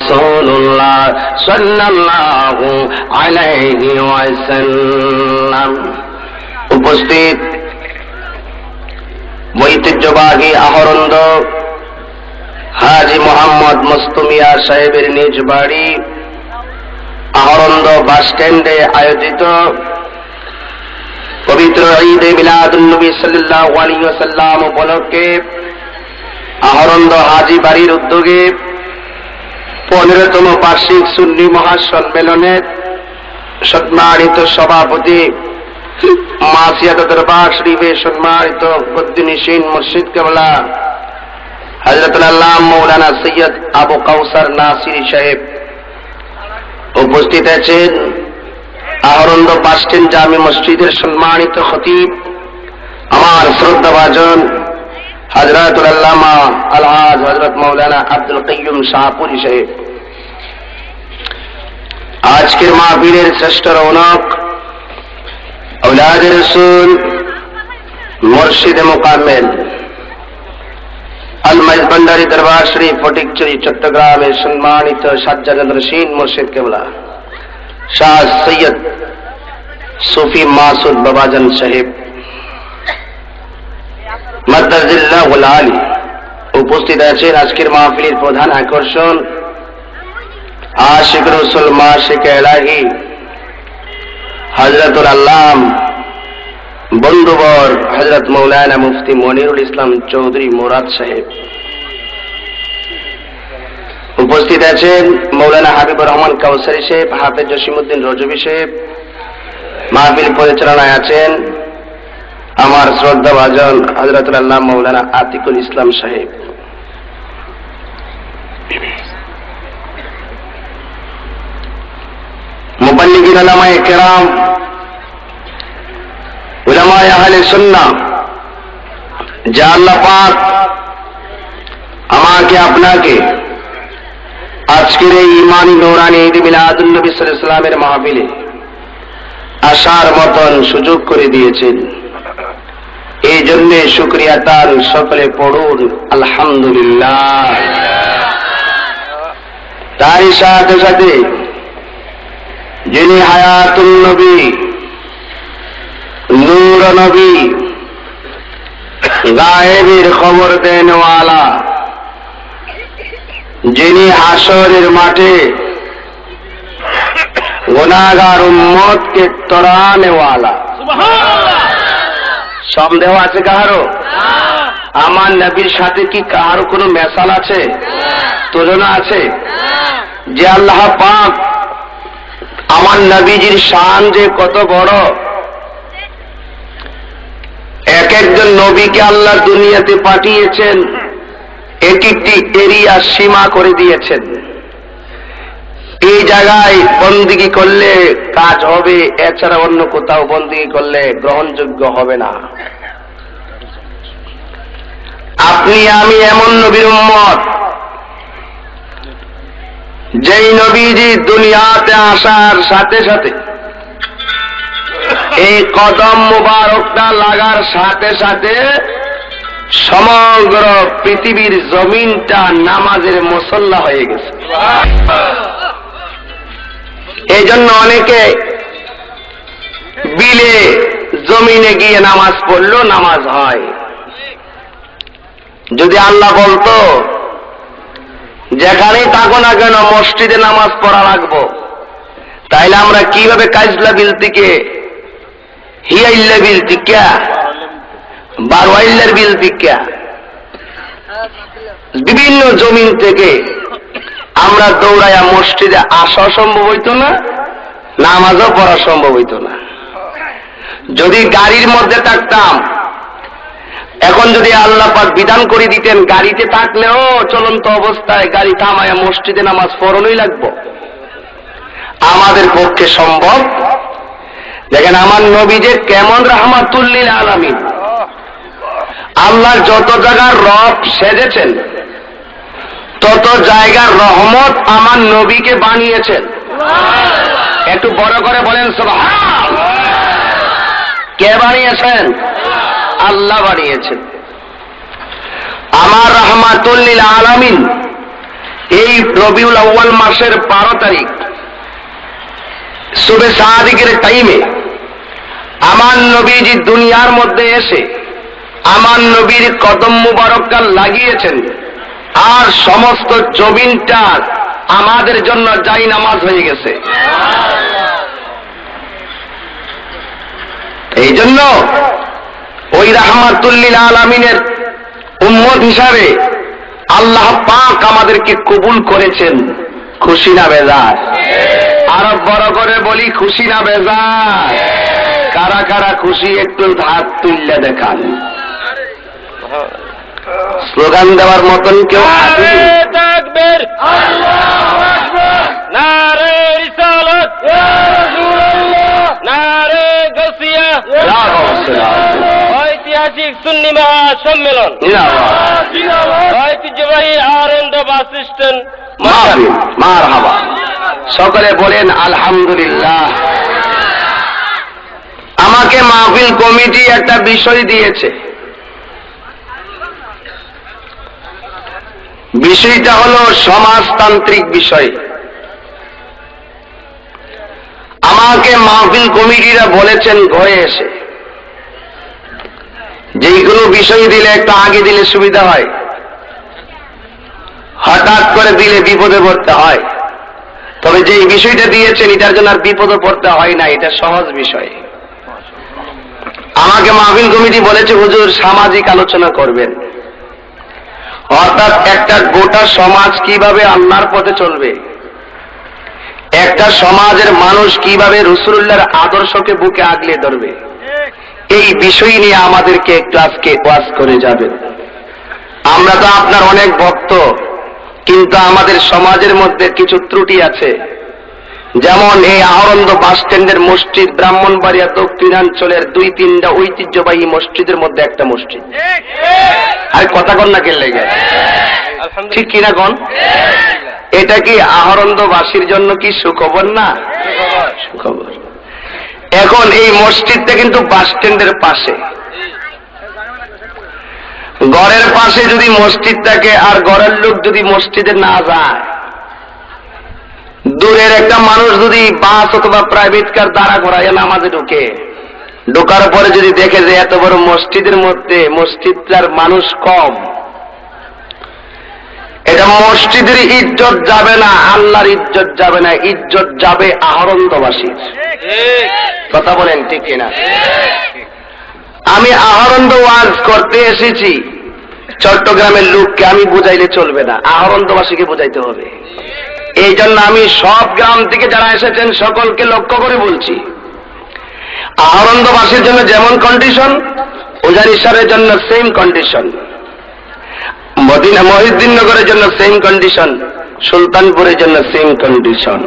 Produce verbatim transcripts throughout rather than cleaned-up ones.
রাসূলুল্লাহ সাল্লাল্লাহু আলাইহি ওয়াসাল্লাম। উপস্থিত ঐতিহ্যবাহী আহরন্দ হাজী মোহাম্মদ মুস্তুমিয়া সাহেবের নিজ বাড়ি আহরন্দ বাস স্ট্যান্ডে আয়োজিত পবিত্র ঈদে মিলাদুন নবী সাল্লাল্লাহু আলাইহি ওয়াসাল্লাম উপলক্ষে আহরন্দ হাজী বাড়ির উদ্যোগে পনেরোতম বার্ষিক সুন্নি মহাসম্মেলনের সম্মানিত সভাপতি মাসিয়াত দরবার শরীফের সম্মানিত গদ্দিনিশীন মুর্শিদ কেবলা হযরতুল আল্লামা মাওলানা সৈয়দ আবু কাউসার নাসিরি সাহেব, উপস্থিত আছেন আহরন্দ বাস স্ট্যান্ড জামি মসজিদের সম্মানিত খতিব আমার শ্রদ্ধাভাজন হযরতুল আল্লামা আলহাজ হযরত মাওলানা আব্দুল কাইয়ুম শাহপুরী সাহেব। আজকের মাহফিলের শ্রেষ্ঠ রৌনক আওলাদে রাসূল মুর্শিদে মুকাম্মেল আল মাইজবান্ডারি দরবার শরীফ ফটিকছড়ি চট্টগ্রামের সম্মানিত সাজ্জাদনশীন মুর্শিদ কেবলা শাহ সৈয়দ সুফি মাসুদ বাবাজান সাহেব মাদ্দাজিল্লাহুল আলী, উপস্থিত আছেন আজকের মাহফিলের প্রধান আকর্ষণ আশিক রাসূল মাশিক ইলাহি হযরতুল আল্লাম বন্ধুবর হযরত মাওলানা মুফতি মনিরুল ইসলাম চৌধুরী মুরাদ সাহেব। উপস্থিত আছেন মাওলানা হাবিবুর রহমান কাউসারী সাহেব, হাফেজ জসিমউদ্দিন রজবী সাহেব। মাহফিল পরিচালনায় আছেন আমার শ্রদ্ধাভাজন হযরতুল আল্লাহ মাওলানা আতিকুল ইসলাম সাহেব। মুবাল্লিগিন উলামায়ে কেরাম, উলামায়ে আহলে সুন্নাহ, যে আল্লাহ পাক আমাকে আপনাকে আজকের এই ইমানি নূরানি ঈদ মিলাদুন নবী সাল্লাল্লাহু আলাইহি ওয়াসাল্লামের মাহফিলে আসার মতন সুযোগ করে দিয়েছেন, এই জন্য শুকরিয়া তার সকলে পড়ুন আলহামদুলিল্লাহ। তারই সাথে সাথে যিনি হায়াতুন নবী, নূর নবী, গায়েবের খবর দেনওয়ালা, যিনি হাসরের মাঠে গুনাহগার উম্মতকে তরানেওয়ালা। সন্দেহ আছে কাহারো? আমার নবীর সাথে কি কাহারো কোনো মেসাল আছে, তুলনা আছে? যে আল্লাহ পাক আমার নবীজির শান যে কত বড়, এক একজন নবীকে আল্লাহ দুনিয়াতে পাঠিয়েছেন, এক একটি এরিয়া সীমা করে দিয়েছেন। এই জায়গায় বন্দিগি করলে কাজ হবে, এছাড়া অন্য কোথাও বন্দিগি করলে গ্রহণযোগ্য হবে না। আপনি আমি এমন নবীর উম্মত, যেই নবীজি দুনিয়াতে আসার সাথে সাথে এই কদম মুবারকটা লাগার সাথে সাথে সমগ্র পৃথিবীর জমিনটা নামাজের মুসল্লা হয়ে গেছে। এই জন্য অনেকে বিলে জমিনে গিয়ে নামাজ পড়লেও নামাজ হয়। যদি আল্লাহ বলতো যেখানেই থাকো না কেন মসজিদে নামাজ পড়া লাগবো, তাইলে আমরা কিভাবে কাজলা বিল থেকে হিয়াইল্লা বিল থেকে বারোয়াইল্লার বিল থেকে বিভিন্ন জমিন থেকে আমরা দৌড়াইয়া মসজিদে আসা সম্ভব হইতো না, নামাজও পড়া সম্ভব হইতো না। যদি গাড়ির মধ্যে থাকতাম, এখন যদি আল্লাহ পাক বিধান করে দিতেন গাড়িতে থাকলেও চলন্ত অবস্থায় গাড়ি থামায়া মসজিদে নামাজ পড়ানোই লাগবো, আমাদের পক্ষে সম্ভব? দেখেন আমার নবী যে কেমন রাহমাতুল লিল আলামিন, আল্লাহ যত জায়গার রব সেজেছেন তত জায়গার রহমত আমার নবীকে বানিয়েছেন। একটু বড় করে বলেন সুবহানাল্লাহ। কে বানিয়েছেন? আল্লাহ বানিয়েছেন। আমার রাহমাতুল লিল আলামিন এই রবিউল আউয়াল মাসের বারো তারিখ সুবে সাদিকের টাইমে আমার নবীজি দুনিয়ার মধ্যে এসে আমার নবীর কদম মুবারকটা লাগিয়েছেন, আর সমস্ত জমিনটা আমাদের জন্য জাই নামাজ হয়ে গেছে। এই জন্য ওই রাহমাতুল লিল আলামিনের উম্মত হিসাবে আল্লাহ পাক আমাদেরকে কবুল করেছেন। খুশি না বেজার? আরো বড় করে বলি, খুশি না বেজার? কারা কারা খুশি একটু হাত তুললে দেখান। স্লোগান দেওয়ার মতন কেউ আছে? তাকবীর, আল্লাহু আকবার, নারে রিসালাত, ইয়া রাসূলুল্লাহ, নারে গাসিয়া, ইয়া রাসূলুল্লাহ। ঐতিহাসিক সুন্নি মহাসম্মেলন, জিন্দাবাদ, জিন্দাবাদ। ঐতিহ্যবাহী আনন্দ বাস স্ট্যান্ড, মাহফিল, মারহাবা। সকলে বলেন আলহামদুলিল্লাহ। আমাকে মাহফিল কমিটি একটা বিষয় দিয়েছে। বিষয়টা হলো সমাজতান্ত্রিক বিষয়। আমাকে মাহফিল কমিটিরা বলেছেন ঘরে এসে যেগুলো বিষয় দিলে একটু আগে দিলে সুবিধা হয়, হঠাৎ করে দিলে বিপদে পড়তে হয়। তবে যে বিষয়টা দিয়েছেন এটার জন্য আর বিপদে পড়তে হয় না, এটা সহজ বিষয়। আমাকে মাহফিল কমিটি বলেছে হুজুর সামাজিক আলোচনা করবেন, অর্থাৎ একটা গোটা সমাজ কিভাবে আল্লাহর পথে চলবে, একটা সমাজের মানুষ কিভাবে রাসূলুল্লাহর আদর্শকে বুকে আগলে ধরবে, এই বিষয় নিয়ে আমাদেরকে একটু আজকে ওয়াজ করে যাবেন। আমরা তো আপনার অনেক ভক্ত, কিন্তু আমাদের সমাজের মধ্যে কিছু ত্রুটি আছে। যেমন এই আহরন্দ বাস স্ট্যান্ডের মসজিদ ব্রাহ্মণবাড়িয়া দক্ষিণাঞ্চলের দুই তিনটা ঐতিহ্যবাহী মসজিদের মধ্যে একটা মসজিদ। আর কথা কন না কেন লেগে, ঠিক কিনা কন? এটা কি আহরন্দবাসীর জন্য কি সুখবর না? সুখবর। এখন এই মসজিদটা কিন্তু বাস স্ট্যান্ডের পাশে। ঘরের পাশে যদি মসজিদ থাকে আর ঘরের লোক যদি মসজিদে না যায়, দূরের একটা মানুষ যদি বাস অথবা প্রাইভেট কার দ্বারা ঘোরায় নামাজে ঢুকে, ঢোকার পরে যদি দেখে যে এত বড় মসজিদের মধ্যে মসজিদটার মানুষ কম, এটা মসজিদের ইজ্জত যাবে না, আল্লাহর ইজ্জত যাবে না, ইজ্জত যাবে আহরন্দবাসীর। কথা বলেন ঠিক কিনা? আমি আহরন্দ ওয়াজ করতে এসেছি, চট্টগ্রামের লোককে আমি বুঝাইলে চলবে না, আহরন্দবাসীকে বুঝাইতে হবে। এই জন্য আমি সব গ্রাম থেকে যারা এসেছেন সকলকে লক্ষ্য করে বলছি, আহরন্দবাসীর জন্য যেমন কন্ডিশন, উজানিসারের জন্য সেম কন্ডিশন, মদিনা মহিউদ্দিননগরের জন্য সেম কন্ডিশন, সুলতানপুরের জন্য সেম কন্ডিশন।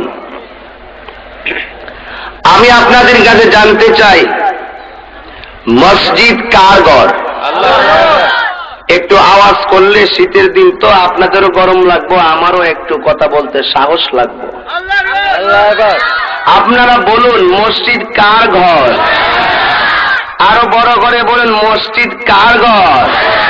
আমি আপনাদের কাছে জানতে চাই, মসজিদ কার ঘর? একটু আওয়াজ করলে শীতের দিন তো আপনাদেরও গরম লাগবে, আমারও একটু কথা বলতে সাহস লাগবে। আপনারা বলুন মসজিদ কার ঘর? আরো বড় করে বলুন মসজিদ কার ঘর?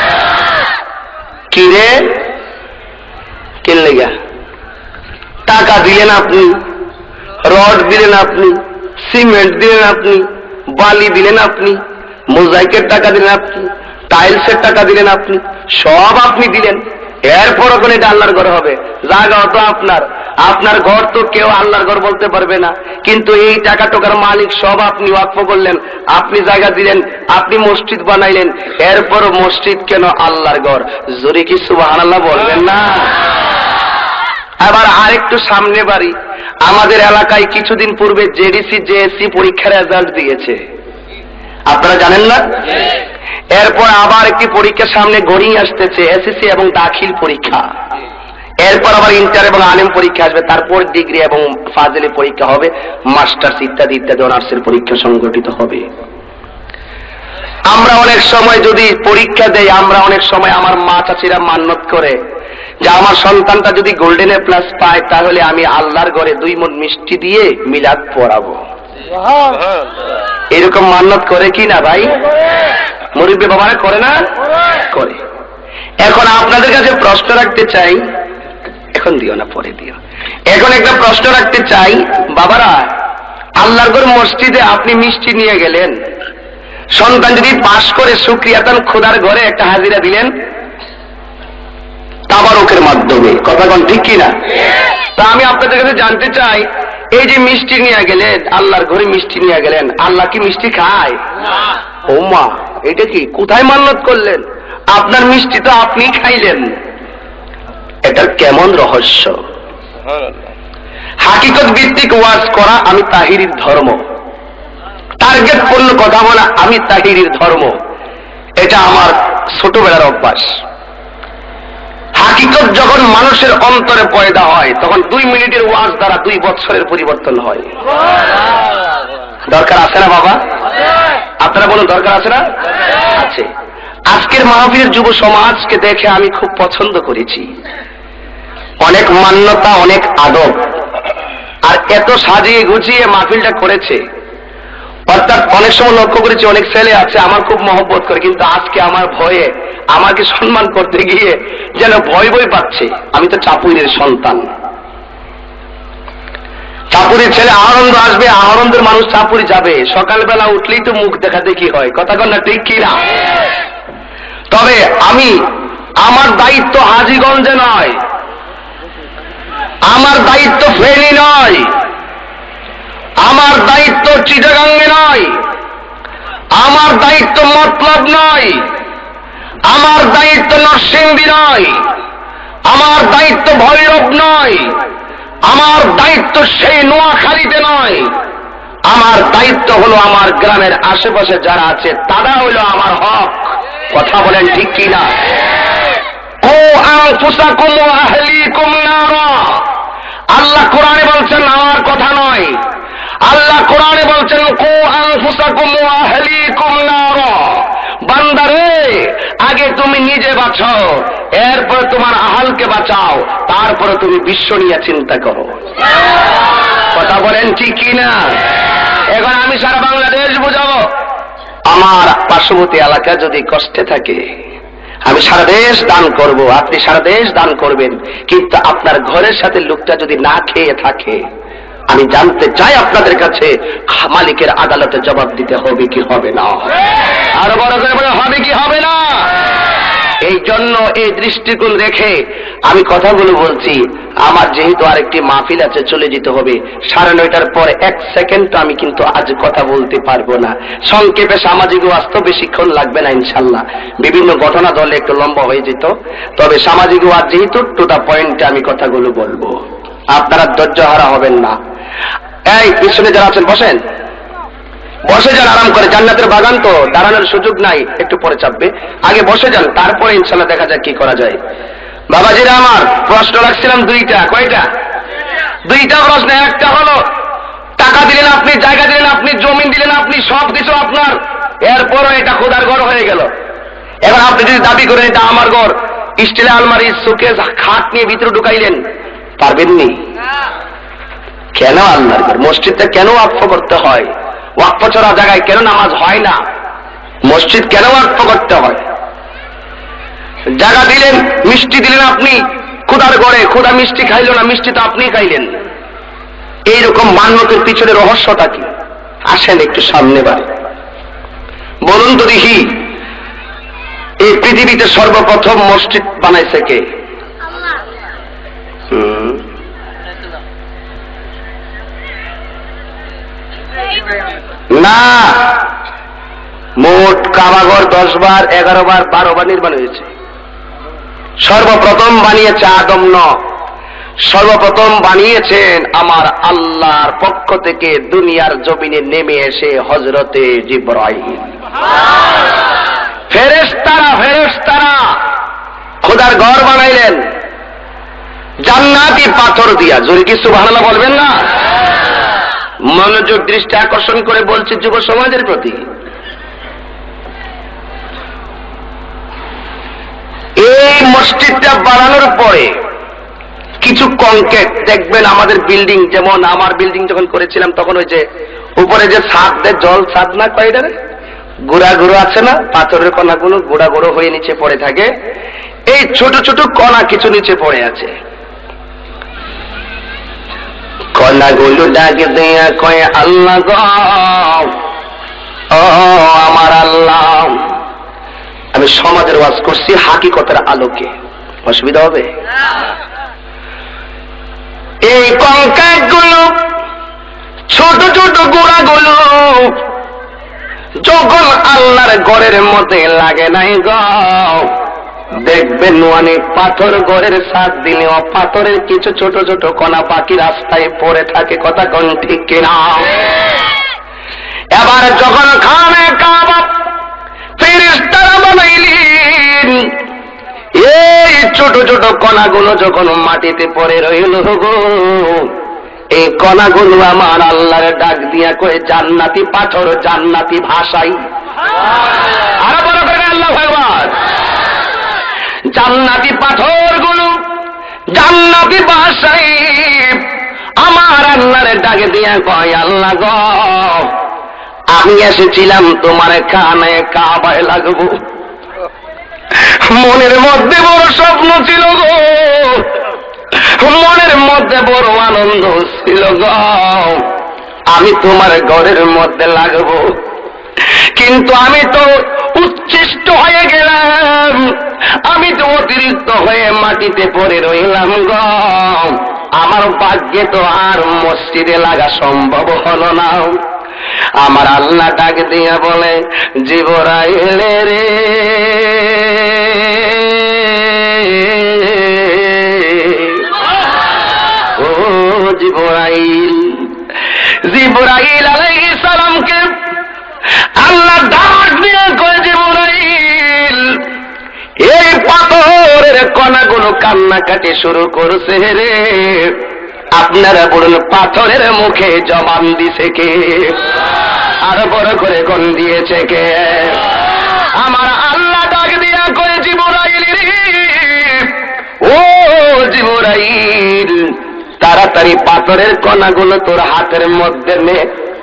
কি রে কেন লেগা? টাকা দিলেন আপনি, রড দিলেন আপনি, সিমেন্ট দিলেন আপনি, বালি দিলেন আপনি, মোজাইকের টাকা দিলেন আপনি, টাইলসের টাকা দিলেন আপনি, সব আপনি দিলেন। এরপর ওখানে এটা আল্লাহর ঘর হবে? জায়গা তো আপনার, আপনার ঘর তো কেউ আল্লাহর ঘর বলতে পারবে না। কিন্তু এই টাকা টোকার মালিক সব আপনি ওয়াকফ করলেন, আপনি জায়গা দিলেন, আপনি মসজিদ বানাইলেন, এরপর মসজিদ কেন আল্লাহর ঘর? জোরে কি সুবহানাল্লাহ বলবেন না? আবার আরেকটু সামনে বাড়ি, আমাদের এলাকায় কিছুদিন পূর্বে জেডিসি জেএসসি পরীক্ষার রেজাল্ট দিয়েছে, আপনারা জানেন না? এরপর আবার একটি পরীক্ষার সামনে গড়িয়ে আসতেছে, এসএসসি এবং দাখিল পরীক্ষা। এরপর আবার ইন্টার এবং আলেম পরীক্ষা আসবে, তারপর ডিগ্রি এবং ফাজিলি পরীক্ষা হবে, মাস্টার্স ইত্যাদি ইত্যাদি অনার্সের পরীক্ষা সংগঠিত হবে। আমরা অনেক সময় যদি পরীক্ষা দেই, আমরা অনেক সময় আমার মা চাচিরা মান্যত করে যে আমার সন্তানটা যদি গোল্ডেন এ প্লাস পায় তাহলে আমি আল্লাহর ঘরে দুই মণ মিষ্টি দিয়ে মিলাদ পড়াবো। এরকম মান্যত করে কি না ভাই? মুরব্বী বাবারা করে না? করে। এখন আপনাদের কাছে প্রশ্ন রাখতে চাই, এখন দিও না, পরে দিও। এখন একটা প্রশ্ন রাখতে চাই, বাবারা, আল্লাহর ঘর মসজিদে আপনি মিষ্টি নিয়ে গেলেন, সন্তান যদি পাশ করে সুক্রিয়াতান খোদার ঘরে একটা হাজিরা দিলেন তাবারকের মাধ্যমে, কথা কোন ঠিক কিনা? তা আমি আপনাদের কাছে জানতে চাই, এই যে মিষ্টি নিয়ে গেলেন, আল্লাহর ঘরে মিষ্টি নিয়ে গেলেন, আল্লাহ কি মিষ্টি খায়? ও মা, এটা কি কোথায় মান্যত করলেন? আপনার মিষ্টি তো আপনি খাইলেন, এটার কেমন রহস্য? হাকিকত ভিত্তিক ওয়াজ করা আমি তাহিরির ধর্ম, টার্গেট পূর্ণ কথা বলা আমি তাহিরির ধর্ম, এটা আমার ছোটবেলার অভ্যাস। হাকিকত যখন মানুষের অন্তরে পয়দা হয় তখন দুই মিনিটের ওয়াজ দ্বারা দুই বছরের পরিবর্তন হয়। দরকার আছে না বাবা? আপনারা বলুন, দরকার আছে না? আছে। আজকের মাহফিলের যুব সমাজকে দেখে আমি খুব পছন্দ করেছি, অনেক মান্যতা, অনেক আদব, আর এত সাজিয়ে গুছিয়ে মাহফিলটা করেছে। অর্থাৎ অনেক সময় লক্ষ্য করেছি অনেক ছেলে আছে আমার খুব মহব্বত করে, কিন্তু আজকে আমার ভয়ে আমাকে সম্মান করতে গিয়ে যেন ভয় ভয় পাচ্ছে। আমি তো চাপুরের সন্তান, চাপুরির ছেলে আনন্দ আসবে, আনন্দের মানুষ চাপুরি যাবে, সকালবেলা উঠলেই তো মুখ দেখা দেখি হয়, কথা কন না ঠিক কিনা? তবে আমি, আমার দায়িত্ব হাজীগঞ্জে নয়, আমার দায়িত্ব ফেনী নয়, আমার দায়িত্ব চিটাগাঙ্গে নয়, আমার দায়িত্ব মতলব নয়, আমার দায়িত্ব নরসিংদী নয়, আমার দায়িত্ব ভৈরব নয়, আমার দায়িত্ব সেই নোয়াখালীতে নয়, আমার দায়িত্ব হলো আমার গ্রামের আশেপাশে যারা আছে তারা হলো আমার হক। কথা বলেন ঠিক কিনা? কু আনফুসাকুম ওয়া আহলিকুম নারা, আল্লাহ কোরআনে বলছেন, আমার কথা নয়। আল্লাহ কোরআনে বলছেন কু আনফুসাকুম ওয়া আহলিকুম নারা, বান্দারে আগে তুমি নিজে বাঁচাও, এরপরে তোমার আহালকে বাঁচাও, তারপরে তুমি বিশ্ব নিয়ে চিন্তা করো। কথা বলেন ঠিক কিনা? এখন আমি সারা বাংলাদেশ বুঝাবো, আমার পার্শ্ববর্তী এলাকা যদি কষ্টে থাকে আমি সারা দেশ দান করব, আপনি সারা দেশ দান করবেন, কিন্তু আপনার ঘরের সাথে লোকটা যদি না খেয়ে থাকে, আমি জানতে চাই আপনাদের কাছে মালিকের আদালতে জবাব দিতে হবে কি হবে না? আরো বড় করে বলে, হবে কি হবে না? এই জন্য এই দৃষ্টিকোণ রেখে আমি কথাগুলো বলছি। আমার যেহেতু আরেকটি মাহফিল আছে, চলে যেতে হবে, সাড়ে নয়টার পর এক সেকেন্ড আমি কিন্তু আজ কথা বলতে পারবো না। সংক্ষেপে সামাজিক ওয়াজ তো বেশিক্ষণ লাগবে না ইনশাল্লাহ, বিভিন্ন ঘটনা ধরলে একটু লম্বা হয়ে যেত, তবে সামাজিক ওয়াজ যেহেতু টোটা পয়েন্টে আমি কথাগুলো বলবো, আপনারা ধৈর্য হারা হবেন না। এই পিছনে যারা আছেন বসেন, বসে যান আরাম করে, জান্নাতের বাগান তো, দাঁড়ানোর সুযোগ নাই, একটু পরে চাপবে, আগে বসে যান, তারপরে ইনশাল্লাহ দেখা যাক কি করা যায়। বাবাজিরা আমার, প্রশ্ন রাখছিলাম দুইটা, কয়টা? দুইটা প্রশ্ন। একটা হলো টাকা দিলেন আপনি, জায়গা দিলেন আপনি, জমি দিলেন আপনি, সব কিছু আপনার, এরপরও এটা খোদার ঘর হয়ে গেল। এবার আপনি যদি দাবি করেন এটা আমার ঘর, স্টিলের আলমারি, শোকেস, খাট নিয়ে ভিতরে ঢুকাইলেন, পারবেননি? কেন আল্লাহর ঘর? মসজিদটা কেন ওয়াকফ করতে হয়? ওয়াকফ ছাড়া জায়গায় কেন নামাজ হয় না? মসজিদ কেন ওয়াকফ করতে হয়? জায়গা দিলেন, মিষ্টি দিলেন আপনি খোদার ঘরে, খোদা মিষ্টি খাইল না, মিষ্টি তো আপনি খাইলেন। এইরকম মান্যতের পিছনে রহস্যটা কি? আসেন একটু সামনে বাড়ি, বলুন তো দেখি, এই পৃথিবীতে সর্বপ্রথম মসজিদ বানাইছে কে? হুম, না, মোট কাবাঘর দশ বার, এগারো বার, বারো বার নির্মাণ হয়েছে। সর্বপ্রথম বানিয়েছে আদম ন, সর্বপ্রথম বানিয়েছেন আমার আল্লাহর পক্ষ থেকে দুনিয়ার জমিনে নেমে এসে হযরতে জিবরাইল। ফেরেশতারা ফেরেশতারা খোদার ঘর বানাইলেন জান্নাতি পাথর দিয়া। জোরে কি সুবহানাল্লাহ বলবেন না? মনোযোগ দৃষ্টি আকর্ষণ করে বলছি যুব সমাজের প্রতি, এই মসজিদটা বানানোর পরে কিছু কংক্রিট দেখবেন আমাদের বিল্ডিং, যেমন আমার বিল্ডিং যখন করেছিলাম তখন ওই যে উপরে যে ছাদ দেয়, জল ছাদ না কয়টা গুড়া গুঁড়ো আছে না, পাথরের কণাগুলো গুড়া গুঁড়ো হয়ে নিচে পড়ে থাকে, এই ছোট ছোট কণা কিছু নিচে পড়ে আছে। কণাগুলো ডাকে দিয়া কয় আল্লাহ গো, ও আমার আল্লাহ, আমি সমাজের ওয়াজ করছি হাকিকতের আলোকে, অসুবিধা হবে? এই কঙ্কাকগুলো ছোট ছোট গোড়াগুলো যখন আল্লাহর ঘরের মধ্যে লাগে নাই গো, দেখবেন অনেক পাথর ঘরের সাত দিনে পাথরের কিছু ছোট ছোট কণা বাকি রাস্তায় পড়ে থাকে, কথা কোন ঠিক কিনা? এবার যখন খানে কাবা ফেরেশতারা বানাইলেন, এই ছোট ছোট কণাগুলো যখন মাটিতে পড়ে রইল গো, এই কণাগুলো আমার আল্লাহর ডাক দিয়া কয়ে জান্নাতি পাথর, জান্নাতি ভাষাই। আরো বড় করে আল্লাহ ভগবান, জান্নাতি পাথরগুলো জান্নাতি ভাষাই আমার আল্লাহর ডাক দিয়া কয় আল্লাহ গো, আমি এসেছিলাম তোমার খানে কাবায় লাগবো, মনের মধ্যে বড় স্বপ্ন ছিল গো, মনের মধ্যে বড় আনন্দ ছিল গো, আমি তোমার ঘরের মধ্যে লাগবো, কিন্তু আমি তো উচ্ছিষ্ট হয়ে গেলাম, আমি তো অতিরিক্ত হয়ে মাটিতে পড়ে রইলাম গো, আমার ভাগ্যে তো আর মসজিদে লাগা সম্ভব হলো না। আমার আল্লাহ ডাক দিয়া বলে, জিবরাইল রে, ও জিবরাইল, জিবরাইল আলাইহিস সালামকে আল্লাহ ডাক দিয়ে কয়, জিবরাইল, এই পাথরের কণাগুলো কান্নাকাটি শুরু করছে রে, আপনারা বলুন পাথরের মুখে জবান দিছে কে? আরো বড় করে কোন দিয়েছে কে? আমার আল্লাহ ডাক দিয়া কয়, জিবরাইল রে, ও জিবরাইল, তাড়াতাড়ি পাথরের কণাগুলো তোর হাতের মধ্যে নে,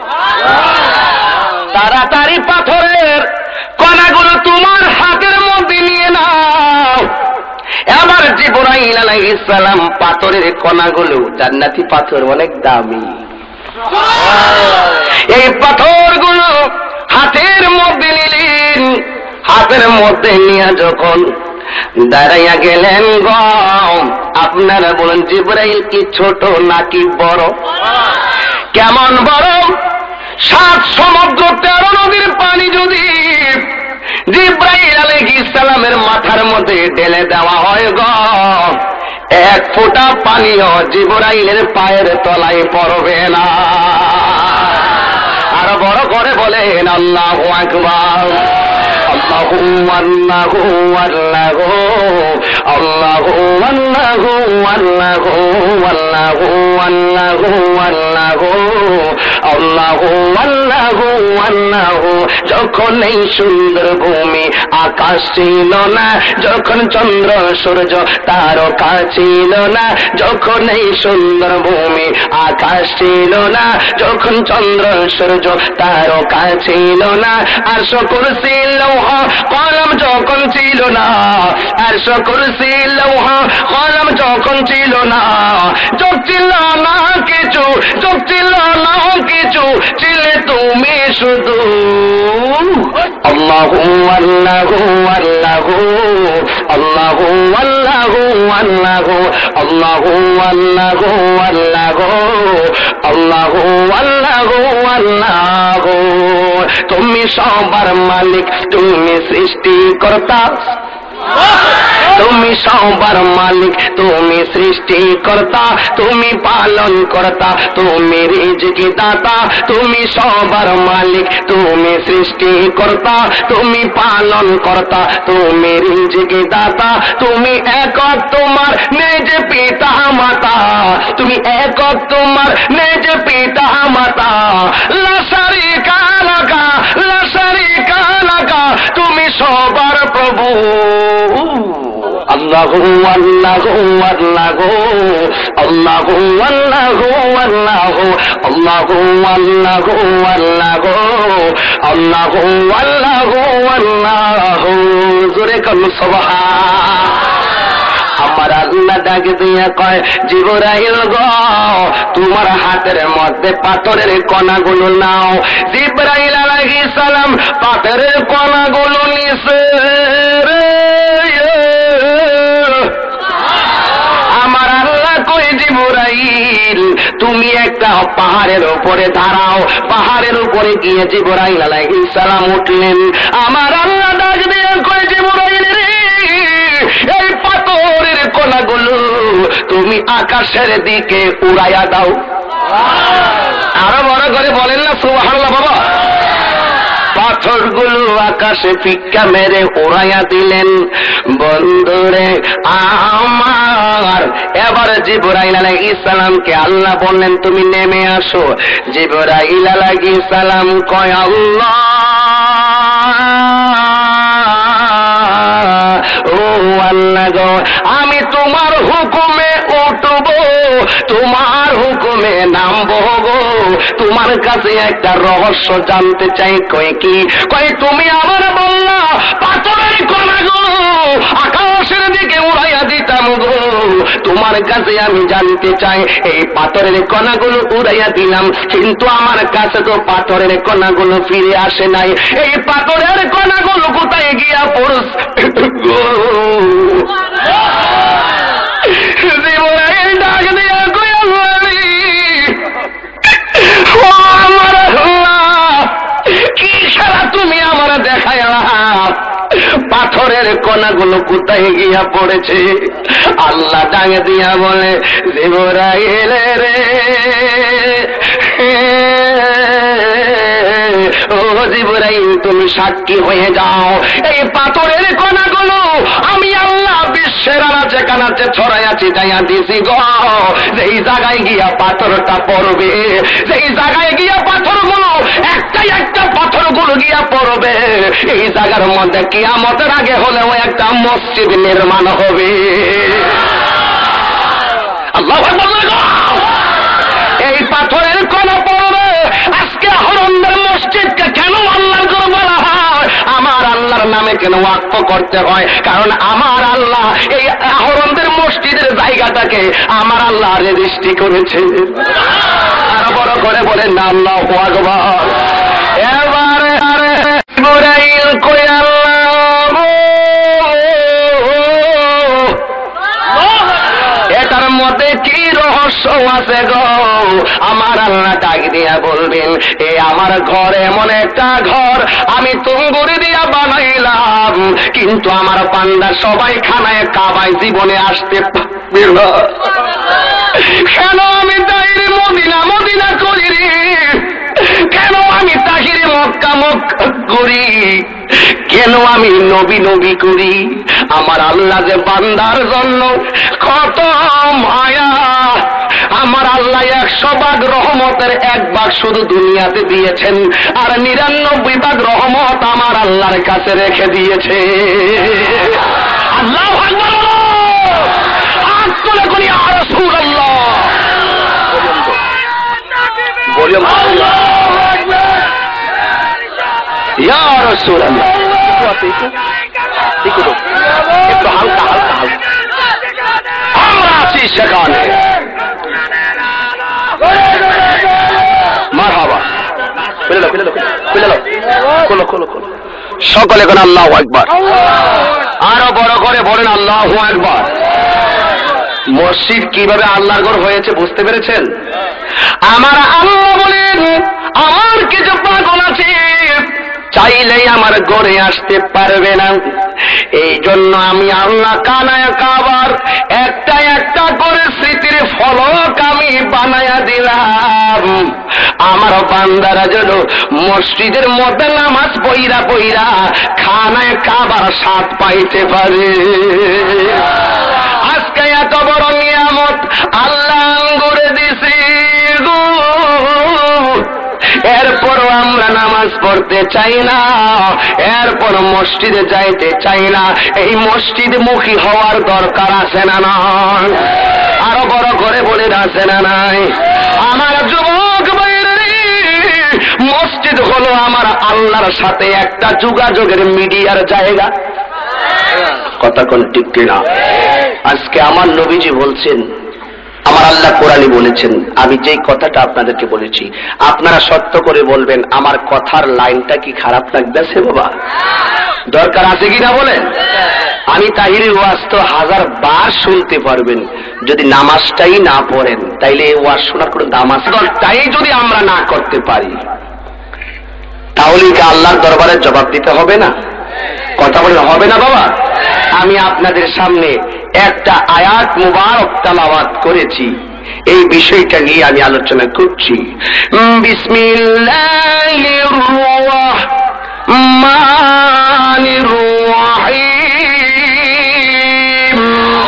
তাড়াতাড়ি পাথরের কণাগুলো তোমার হাতের মধ্যে নিয়ে নাও। এবার জিবরাইল আলাইহিস সালাম পাথরের কণাগুলো, জান্নাতি পাথর অনেক দামি, এই পাথরগুলো হাতের মধ্যে নিলেন, হাতের মধ্যে নিয়ে যখন দাঁড়াইয়া গেলেন গো, আপনারা বলেন জিবরাইল কি ছোট নাকি বড়? কেমন বড়? সাত সমুদ্র তেরো নদীর পানি যদি জিবরাইল আলাইহিস সালামের মাথার মধ্যে ঢেলে দেওয়া হয় গো, এক ফোঁটা পানিও জিবরাইলের পায়ের তলায় পড়বে না। আরো বড় করে বলেন আল্লাহু আকবার, আল্লাহু আল্লাহু আল্লাহু আল্লাহু আল্লাহু আল্লাহু আল্লাহু আল্লাহু আল্লাহু আল্লাহু আল্লাহু আল্লাহু। যখন এই সুন্দর ভূমি আকাশ ছিল না, যখন চন্দ্র সূর্য তারকা ছিল না, যখন এই সুন্দর ভূমি আকাশ ছিল না, যখন চন্দ্র সূর্য তারকা ছিল না, আরশ কুরসি লৌহ কলম যখন ছিল না, আরশ কুরসি লৌহ কলম যখন ছিল না, যোগ ছিল না কিছু, যোগ ছিল না কিছু, ছিলে তুমি শুধু আল্লাহু আল্লাহু আল্লাহু আল্লাহু আল্লাহু আল্লাহু আল্লাহু আল্লাহু আল্লাহু আল্লাহু আল্লাহু আল্লাহু। তুমি সবার মালিক, তুমি সৃষ্টিকর্তা, তুমি সবার মালিক, তুমি সৃষ্টিকর্তা, তুমি পালন কর্তা, তুমি রিজিক দাতা, তুমি সবার মালিক, তুমি সৃষ্টিকর্তা, তুমি পালন কর্তা, তুমি রিজিক দাতা, তুমি একক, তোমার নিজ পিতা মাতা, তুমি একক, তোমার নিজ পিতা মাতা, লা শারীকা লাকা, লা শারীকা লাকা, তুমি সবার প্রভু। আল্লাহু আল্লাহু আল্লাহু আল্লাহু আল্লাহু আল্লাহু আল্লাহু আল্লাহু আল্লাহু আল্লাহু আল্লাহু আল্লাহু। জোরে কোন সুবহান। আমার আল্লাহ ডাকে দিয়া কয় জিবরাইল গো তোমার হাতের মধ্যে পাথরের কণাগুলো নাও। জিবরাইল আলাইহিস সালাম পাথরের কণাগুলো নিছে। আমার আল্লাহ কই জিবরাইল তুমি একটা পাহাড়ের উপরে দাঁড়াও। পাহাড়ের উপরে গিয়ে জিবরাইল আলাইহিস সালাম উঠলেন। আমার আল্লাহ ডাক দিয়ে কই জিবরাইল রে এই পাথরের কণাগুলো তুমি আকাশের দিকে উড়াইয়া দাও। আরো বড় করে বলেন না সুবহানাল্লাহ বাবা। পাথরগুলো আকাশে ফিক্কা মেরে উড়াইয়া দিলেন। বন্ধুরে আমার এবার জিবরাইল আলাইহিস সালামকে আল্লাহ বললেন তুমি নেমে আসো। জিবরাইল আলাইহিস সালাম কয় আল্লাহ ও আল্লাহ গো আমি তোমার হুকুমে উঠব, তোমার হুকুমে নামবো গো। তোমার কাছে একটা রহস্য জানতে চাই। কয় কি? কয় তুমি আমার বললা পাথরের কণাগুলো আকাশের দিকে উড়াইয়া দিতাম গো। তোমার কাছে আমি জানতে চাই এই পাথরের কণাগুলো উড়াইয়া দিলাম, কিন্তু আমার কাছে তো পাথরের কণাগুলো ফিরে আসে নাই। এই পাথরের কণাগুলো কোথায় গিয়া পড়ছে গো? জিবরাইল ডাক দিয়া কই আমার আল্লাহ কি খেলা তুমি আমার দেখাইলা? পাথরের কণাগুলো কোথায় গিয়া পড়েছে? আল্লাহ ডাক দিয়া বলে জিবরাইল রে ও জিবরাইল তুমি সাক্ষী হয়ে যাও। এই পাথরের কণাগুলো আমি আল্লাহ বিশ্বের আনাচে কানাচে ছড়াইয়াছি যাইয়া দিছি গো। যেই জায়গায় গিয়া পাথরটা পড়বে, যেই জায়গায় গিয়া পাথরগুলো একটাই একটা পাথরগুলো গিয়া পড়বে, এই জায়গার মধ্যে কিয়ামতের আগে হলেও একটা মসজিদ নির্মাণ হবে। আল্লাহু আকবার। এই পাথরের কণা পড়বে। আজকে হরন্দের মসজিদকে কেন আল্লাহর ঘর বলা হয়? আমার আল্লাহর নামে কেন ওয়াকফ করতে হয়? কারণ আমার আল্লাহ এই হরন্দের মসজিদের জায়গাটাকে আমার আল্লাহ রেজিস্ট্রি করেছে। আরো বড় করে বলেন না আল্লাহু আকবার। এবারে আরে জিবরাইল কই আল্লাহ এটার মধ্যে কি রহস্য আছে গো? আমার আল্লাহ ডাক দিয়া বলবেন এ আমার ঘর এমন একটা ঘর আমি তুঙ্গুরি দিয়া বানাইলাম, কিন্তু আমার বান্দা সবাই খানায় কাবায় জীবনে আসতে পারবে না। কেন আমি তাহিরি মদিনা মদিনা করি রে? কেন আমি তাহিরি মক্কা মক্কা করি? কেন আমি নবী নবী করি? আমার আল্লাহ যে বান্দার জন্য কত মায়া। আমার আল্লাহ একশো ভাগ রহমতের এক ভাগ শুধু দুনিয়াতে দিয়েছেন, আর নিরানব্বই ভাগ রহমত আমার আল্লাহর কাছে রেখে দিয়েছে। আল্লাহু আকবার। আজ তুলে করি আর রাসূলুল্লাহ বলিও ইয়া রাসূলুল্লাহ। একটু হালকা হালকা হালকা আমরা আছি সেখানে। মারহাবা। খুলে দাও খুলে দাও খুলে দাও খোলো খোলো খোলো। সকলে কোন আল্লাহু আকবার। আরো বড় করে বলেন আল্লাহু আকবার। মসজিদ কিভাবে আল্লাহর ঘর হয়েছে বুঝতে পেরেছেন? আমার আল্লাহ বলেন আমার কিছু পাগল আছে চাইলেই আমার ঘরে আসতে পারবে না। এই জন্য আমি আল্লাহ কানায় কাবার একটা একটা করে স্মৃতির ফলক আমি বানায়া দিলাম। আমার বান্দারা যেন মসজিদের মধ্যে নামাজ পইরা পইরা খানায় কাবার স্বাদ পাইতে পারে। আজকে এত বড় নিয়ামত আল্লাহ আঙ্গুরে দিছি, এরপরও আমরা নামাজ পড়তে চাই না, এরপর মসজিদে যাইতে চাই না। এই মসজিদ মুখী হওয়ার দরকার আছে না নয়? আরো বড় করে বলে আছে না নাই? আমার যুবক ভাইরা, মসজিদ হলো আমার আল্লাহর সাথে একটা যোগাযোগের মিডিয়ার জায়গা। কথা কোন ঠিক কিনা? আজকে আমার নবীজি বলছেন, আমার আল্লাহ কোরআনে বলেছেন, আমি যেই কথাটা আপনাদেরকে বলেছি আপনারা সত্য করে বলবেন আমার কথার লাইনটা কি খারাপ লাগতেছে বাবা? দরকার আছে কিনা বলেন? আমি তাহিরের ওয়াজ তো হাজার বার শুনতে পারবেন, যদি নামাজটাই না পড়েন তাইলে এই ওয়াজ শোনার কোনো দাম আছে? তাই যদি আমরা না করতে পারি তাহলে কি আল্লাহর দরবারে জবাব দিতে হবে না? কথা বলে হবে না বাবা? আমি আপনাদের সামনে একটা আয়াত মুবারক তেলাওয়াত করেছি, এই বিষয়টা নিয়ে আমি আলোচনা করছি। বিসমিল্লাহির রাহমানির রাহিম।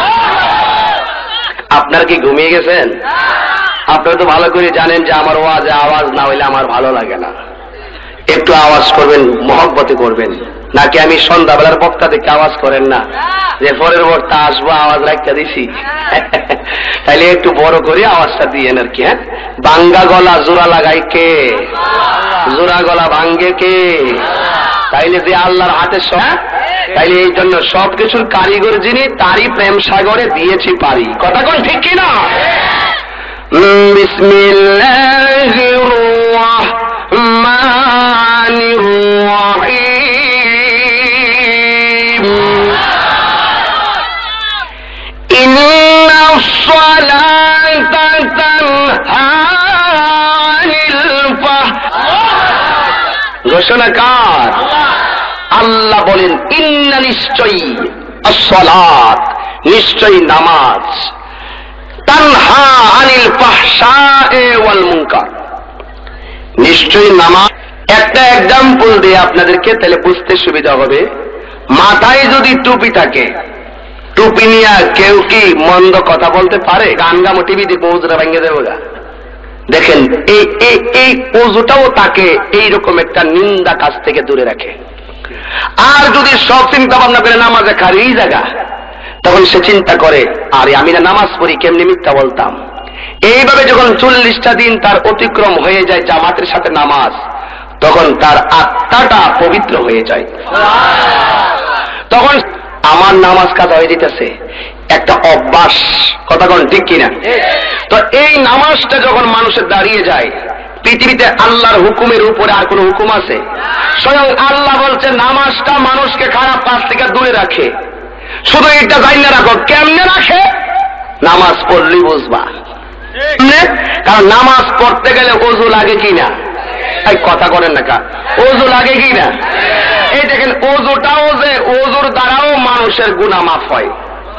আপনারা কি ঘুমিয়ে গেছেন? আপনারা তো ভালো করে জানেন যে আমার ওয়াজে আওয়াজ না হইলে আমার ভালো লাগে না। একটু আওয়াজ করবেন, মহব্বতে করবেন, নাকি আমি সন্ধ্যাবেলার বক্তা থেকে আওয়াজ করেন না যে পরের বক্তা আসবো আওয়াজ রাখতে দিছি? তাইলে একটু বড় করে আওয়াজটা দিয়েন আর কি। হ্যাঁ, ভাঙ্গা গলা জোড়া লাগাই কে? জোড়া গলা ভাঙ্গে কে? তাইলে যে আল্লাহর হাতে সব, তাইলে এই জন্য সবকিছুর কারিগর যিনি, তারই প্রেম সাগরে দিয়েছি পারি। কথা কোন ঠিক কিনা? বিসমিল্লাহির রাহমানির রাহিম। ইন্নাস সালাতা তানহা আনিল ফাহশাই। ঘোষণা কার? আল্লাহ বলেন, ইন্না নিশ্চয়ই as-সালাত, নিশ্চয়ই নামাজ, তানহা আনিল ফাহশাই ওয়াল মুনকার, নিশ্চয়ই নামাজ। একটা এক্সাম্পল দিয়ে আপনাদেরকে তাহলে বুঝতে সুবিধা হবে। মাথায় যদি টুপি থাকে, টুপি নিয়ে কেউ কি মন্দ কথা বলতে পারে? গান গামো টিভি দিয়ে পৌঁছটা ভেঙে দেবো গা। দেখেন এই এই ওজুটাও তাকে এইরকম একটা নিন্দা কাজ থেকে দূরে রাখে। আর যদি সব চিন্তা ভাবনা করে নামাজে খারি এই জায়গা, তখন সে চিন্তা করে, আরে আমি না নামাজ পড়ি, কেমনি মিথ্যা বলতাম। এইভাবে যখন চল্লিশটা দিন তার অতিক্রম হয়ে যায় জামাতের সাথে নামাজ, তখন তার আত্মাটা পবিত্র হয়ে যায়। তখন আমার নামাজ কাজ হয়ে যেতেছে একটা অভ্যাস। কথা কোন ঠিক কিনা? তো এই নামাজটা যখন মানুষের দাঁড়িয়ে যায়, পৃথিবীতে আল্লাহর হুকুমের উপরে আর কোন হুকুম আছে? স্বয়ং আল্লাহ বলছে নামাজটা মানুষকে খারাপ কাজ থেকে দূরে রাখে। শুধু এটা জানিয়ে রাখো, কেমনে রাখে? নামাজ পড়লেই বুঝবা। কারণ নামাজ পড়তে গেলে ওযু লাগে কিনা? এই কথা করেন না কা, ওযু লাগে কিনা? এই দেখেন ওযুটাও যে ওযুর দ্বারাও মানুষের গুনাহ মাফ হয়।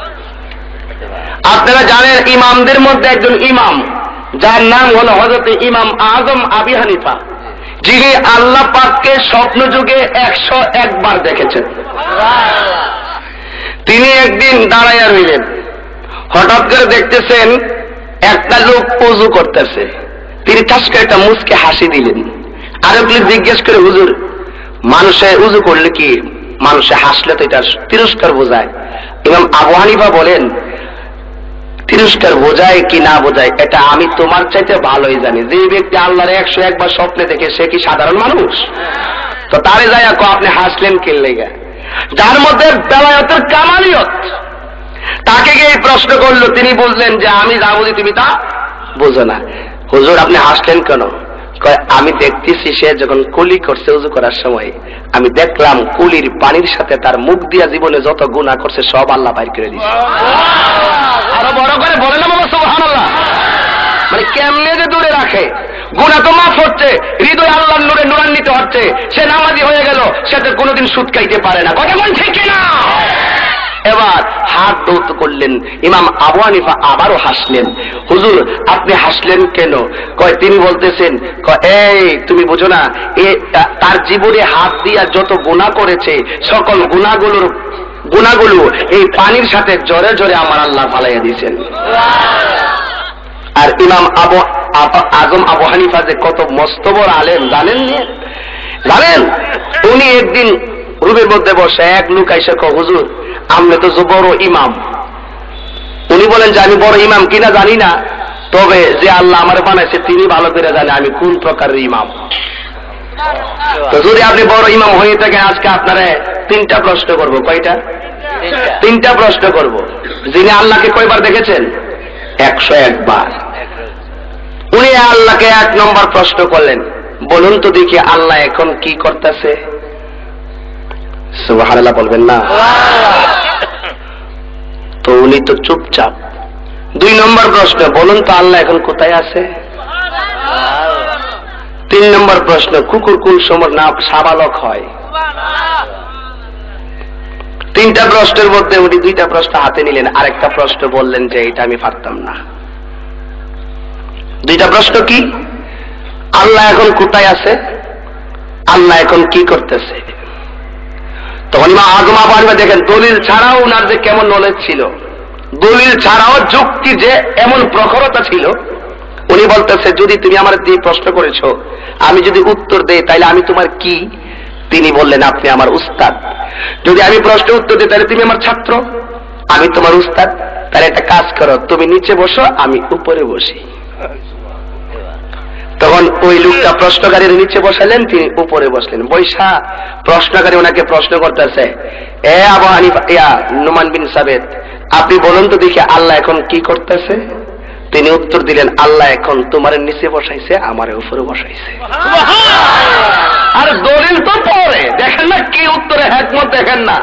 আপনারা জানেন ইমামদের মধ্যে একজন ইমাম, যার নাম হলো হযরত ইমাম আজম আবু হানিফা, যিনি আল্লাহ পাককে স্বপ্ন যুগে একশো একবার দেখেছেন। তিনি একদিন দাঁড়াইয়া রইলেন, হঠাৎ করে দেখতেছেন একটা লোক ওযু করতেছে। তিনি ঠাস করে একটা মুচকে হাসি দিলেন। আরেক লোক জিজ্ঞেস করে, হুজুর মানুষে উযু করলে কি মানুষে হাসলে তো এটা তিরস্কার বোঝায়? ইমাম আবু হানিফা বলেন, তিরস্কার বোঝায় কি না বোঝায় এটা আমি তোমার চাইতে ভালোই জানি। যে ব্যক্তি আল্লাহর একশো একবার স্বপ্নে দেখে সে কি সাধারণ মানুষ? তো তারে যায় কো আপনি হাসলেন কে লেগে? যার মধ্যে বেলায়েতের কামালিয়ত, তাকে গিয়ে প্রশ্ন করলো। তিনি বললেন যে আমি যা বুঝি তুমি তা বোঝো না। হুজুর আপনি হাসলেন কেন? কয় আমি দেখতেছি সে যখন কুলি করছে উযু করার সময়, আমি দেখলাম কুলির পানির সাথে তার মুখ দিয়া জীবনে যত গুনাহ করছে সব আল্লাহ বাইর করে দিয়েছে। আরো বড় করে বলে না বাবা সুবহানাল্লাহ। মানে কেমনে যে দূরে রাখে, গুনাহ তো মাফ হচ্ছে, হৃদয় আল্লাহর নূরে নূরান্বিত হচ্ছে, সে নামাজি হয়ে গেল, সে তো কোনোদিন সুদ খাইতে পারে না। কথা বল ঠিক কিনা? এবার হাত দৌত করলেন। ইমাম আবু হানিফা আবারও হাসলেন। হুজুর আপনি হাসলেন কেন? কয় তিনি বলতেছেন, এই তুমি বুঝো না, এ তার জীবনে হাত দিয়া যত গুনাহ করেছে সকল গুনাহগুলোর গুনাহগুলো এই পানির সাথে জোরে জোরে আমার আল্লাহ ফালাইয়া দিয়েছেন। আর ইমাম আবু আজম আবু হানিফা যে কত মস্ত বড় আলেম জানেন? জানেন উনি একদিন রুমের মধ্যে বসে এক লোক আইসা কয়, হুজুর আপনি তো বড় ইমাম। উনি বলেন যে আমি বড় ইমাম কিনা জানি না, তবে যে আল্লাহ আমার বানাইছে তিনি ভালো করে জানে আমি কোন প্রকারের ইমাম। তো যদি আপনি বড় ইমাম হয়ে থাকেন, আজকে আপনারা তিনটা প্রশ্ন করবো। কয়টা? তিনটা প্রশ্ন করব। যিনি আল্লাহকে কয়বার দেখেছেন? একশো একবার। উনি আল্লাহকে এক নম্বর প্রশ্ন করলেন, বলুন তো দেখি আল্লাহ এখন কি করতেছে? সুবহানাল্লাহ বলবেন না? তো উনি তো চুপচাপ। দুই নম্বর প্রশ্ন, বলুন তো আল্লাহ এখন কোথায় আছে? তিন নম্বর প্রশ্ন, কুকুর কোন সময় না সাবালক হয়? তিনটা প্রশ্নের মধ্যে উনি দুইটা প্রশ্ন হাতে নিলেন, আরেকটা প্রশ্ন বললেন যে এটা আমি পারতাম না। দুইটা প্রশ্ন কি? আল্লাহ এখন কোথায় আছে, আল্লাহ এখন কি করতেছে। তখন ইমাম আযম আবু হানিফা দেখেন দলিল ছাড়াও উনার যে কেমন নলেজ ছিল, দলিল ছাড়াও যুক্তি যে এমন প্রখরতা ছিল। উনি বলতেছে, যদি তুমি আমার দিয়ে প্রশ্ন করেছো, আমি যদি উত্তর দেই তাহলে আমি তোমার কি? তিনি বললেন, আপনি আমার উস্তাদ। যদি আমি প্রশ্ন উত্তর দিই তাহলে তুমি আমার ছাত্র, আমি তোমার উস্তাদ। তাহলে একটা কাজ করো, তুমি নিচে বসো, আমি উপরে বসি। তখন ওই লোকটা প্রশ্নকারীর নিচে বসালেন, তিনি উপরে বসলেন। বৈশা প্রশ্নকারী ওনাকে প্রশ্ন করতেছে, এ আবু হানিফা, ইয়া নুমান বিন সাবেত, আপনি বলুন তো দেখি আল্লাহ এখন কি করতেছে? তিনি উত্তর দিলেন, আল্লাহ এখন তোমার নিচে বসাইছে, আমার উপরে বসাইছে। আর দলিল তো পরে দেখেন না কি উত্তরে হিকমত দেখেন না।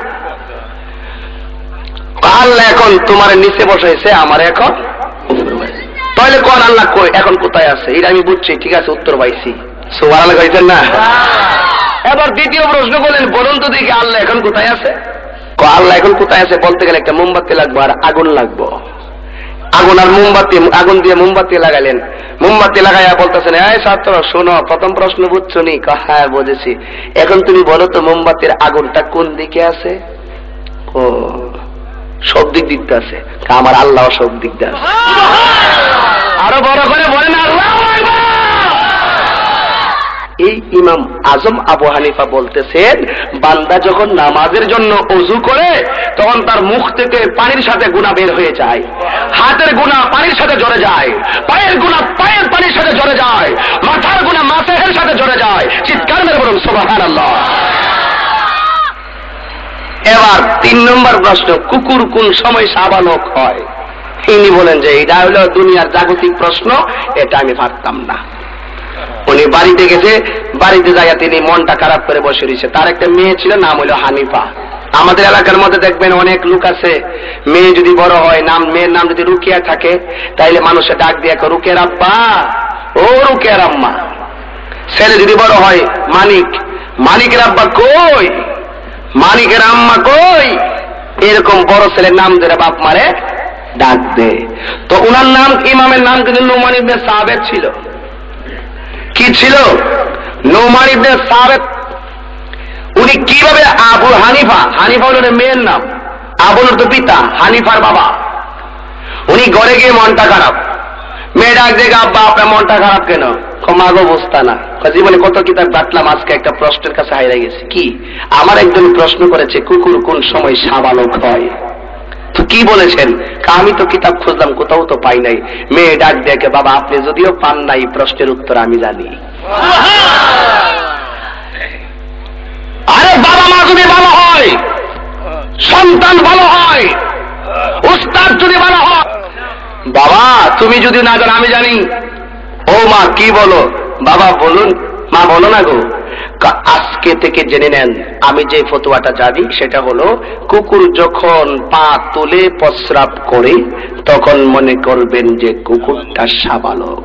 আল্লাহ এখন তোমার নিচে বসাইছে, আমার এখন উপরে বসাইছে। তাহলে কোন আল্লাহ কই এখন কোথায় আছে? এটা আমি বুঝছি, ঠিক আছে, উত্তর পাইছি। সুবহানাল্লাহ কইছেন না? এবার দ্বিতীয় প্রশ্ন করলেন, বলুন তো দেখি আল্লাহ এখন কোথায় আছে? আল্লাহ এখন কোথায় আছে বলতে গেলে একটা মোমবাতি লাগবো আর আগুন লাগবো। আগুন আর মোমবাতি, আগুন দিয়ে মোমবাতি লাগাইলেন। মোমবাতি লাগাইয়া বলতেছেন, এই ছাত্র শোনো, প্রথম প্রশ্ন বুঝছো নি? হ্যাঁ বুঝেছি। এখন তুমি বলো তো মোমবাতির আগুনটা কোন দিকে আছে? ও সব দিক দিকতে আছে। আমার আল্লাহ সব দিক দিয়ে আছে। আরো বড় করে বলেন আল্লাহ। এই ইমাম আজম আবু হানিফা বলতেছেন, বান্দা যখন নামাজের জন্য ওযু করে তখন তার মুখ থেকে পানির সাথে গুনাহ বের হয়ে যায়, হাতের গুনাহ পানির সাথে জড়ে যায়, পায়ের গুনাহ পায়ের পানির সাথে জড়ে যায়, মাথার গুনাহ মাথার সাথে জড়ে যায়। চিৎকার মেরে বলুন সুবহানাল্লাহ। এবার তিন নম্বর প্রশ্ন, কুকুর কোন সময় সাবালক হয়? ইনি বলেন যে এটা হলো দুনিয়ার জাগতিক প্রশ্ন, এটা আমি পারতাম না। উনি বাড়িতে গেছে, বাড়িতে যাইয়া তিনি মনটা খারাপ করে বসে রয়েছে। তার একটা মেয়ে ছিল, নাম হলো হানিফা। আমাদের এলাকার মধ্যে দেখবেন অনেক লোক আছে, মেয়ে যদি বড় হয়, নাম মেয়ের নাম যদি রুকিয়া থাকে, তাইলে মানুষে ডাক দিয়ে রুকিয়ার আব্বা, ও রুকিয়ার আম্মা। ছেলে যদি বড় হয় মানিক, মানিকের আব্বা কই, মানিকের আম্মা কই, এরকম বড় ছেলের নাম ধরে বাপ মারে ডাক দে। তো উনার নাম, ইমামের নাম কিন্তু নুমান ইবনে সাবেত ছিল। কি ছিল? নুমান ইবনে সাবেত। উনি কিভাবে আবু হানিফা, হানিফা হল মেয়ের নাম, আবুল তো পিতা, হানিফার বাবা। উনি ঘরে গিয়ে মনটা খারাপ, মেয়ে ডাক দেখে, আব্বা আপনার মনটা খারাপ কেন? মাগো বুঝতা না, জীবনে কত কিতাব বাটলাম, আজকে একটা প্রশ্নের কাছে হারিয়ে গেছি। কি? আমার একজন প্রশ্ন করেছে, কুকুর কোন সময় সাবালক হয়? তো কি বলেছেন? আমি তো কিতাব খুঁজলাম, কোথাও তো পাই নাই। মেয়ে ডাক দেখে, বাবা আপনি যদিও পান নাই, প্রশ্নের উত্তর আমি জানি। আরে বাবা মা যদি ভালো হয়, সন্তান ভালো হয়, উস্তাদ যদি ভালো হয়, বাবা তুমি যদি না জানো আমি জানি। ও মা কি বলো? বাবা বলুন। মা বলো না গো। আজকে থেকে জেনে নেন, আমি যে ফতোয়াটা জানি সেটা হলো, কুকুর যখন পা তুলে প্রস্রাব করে তখন মনে করবেন যে কুকুরটা সাবালক।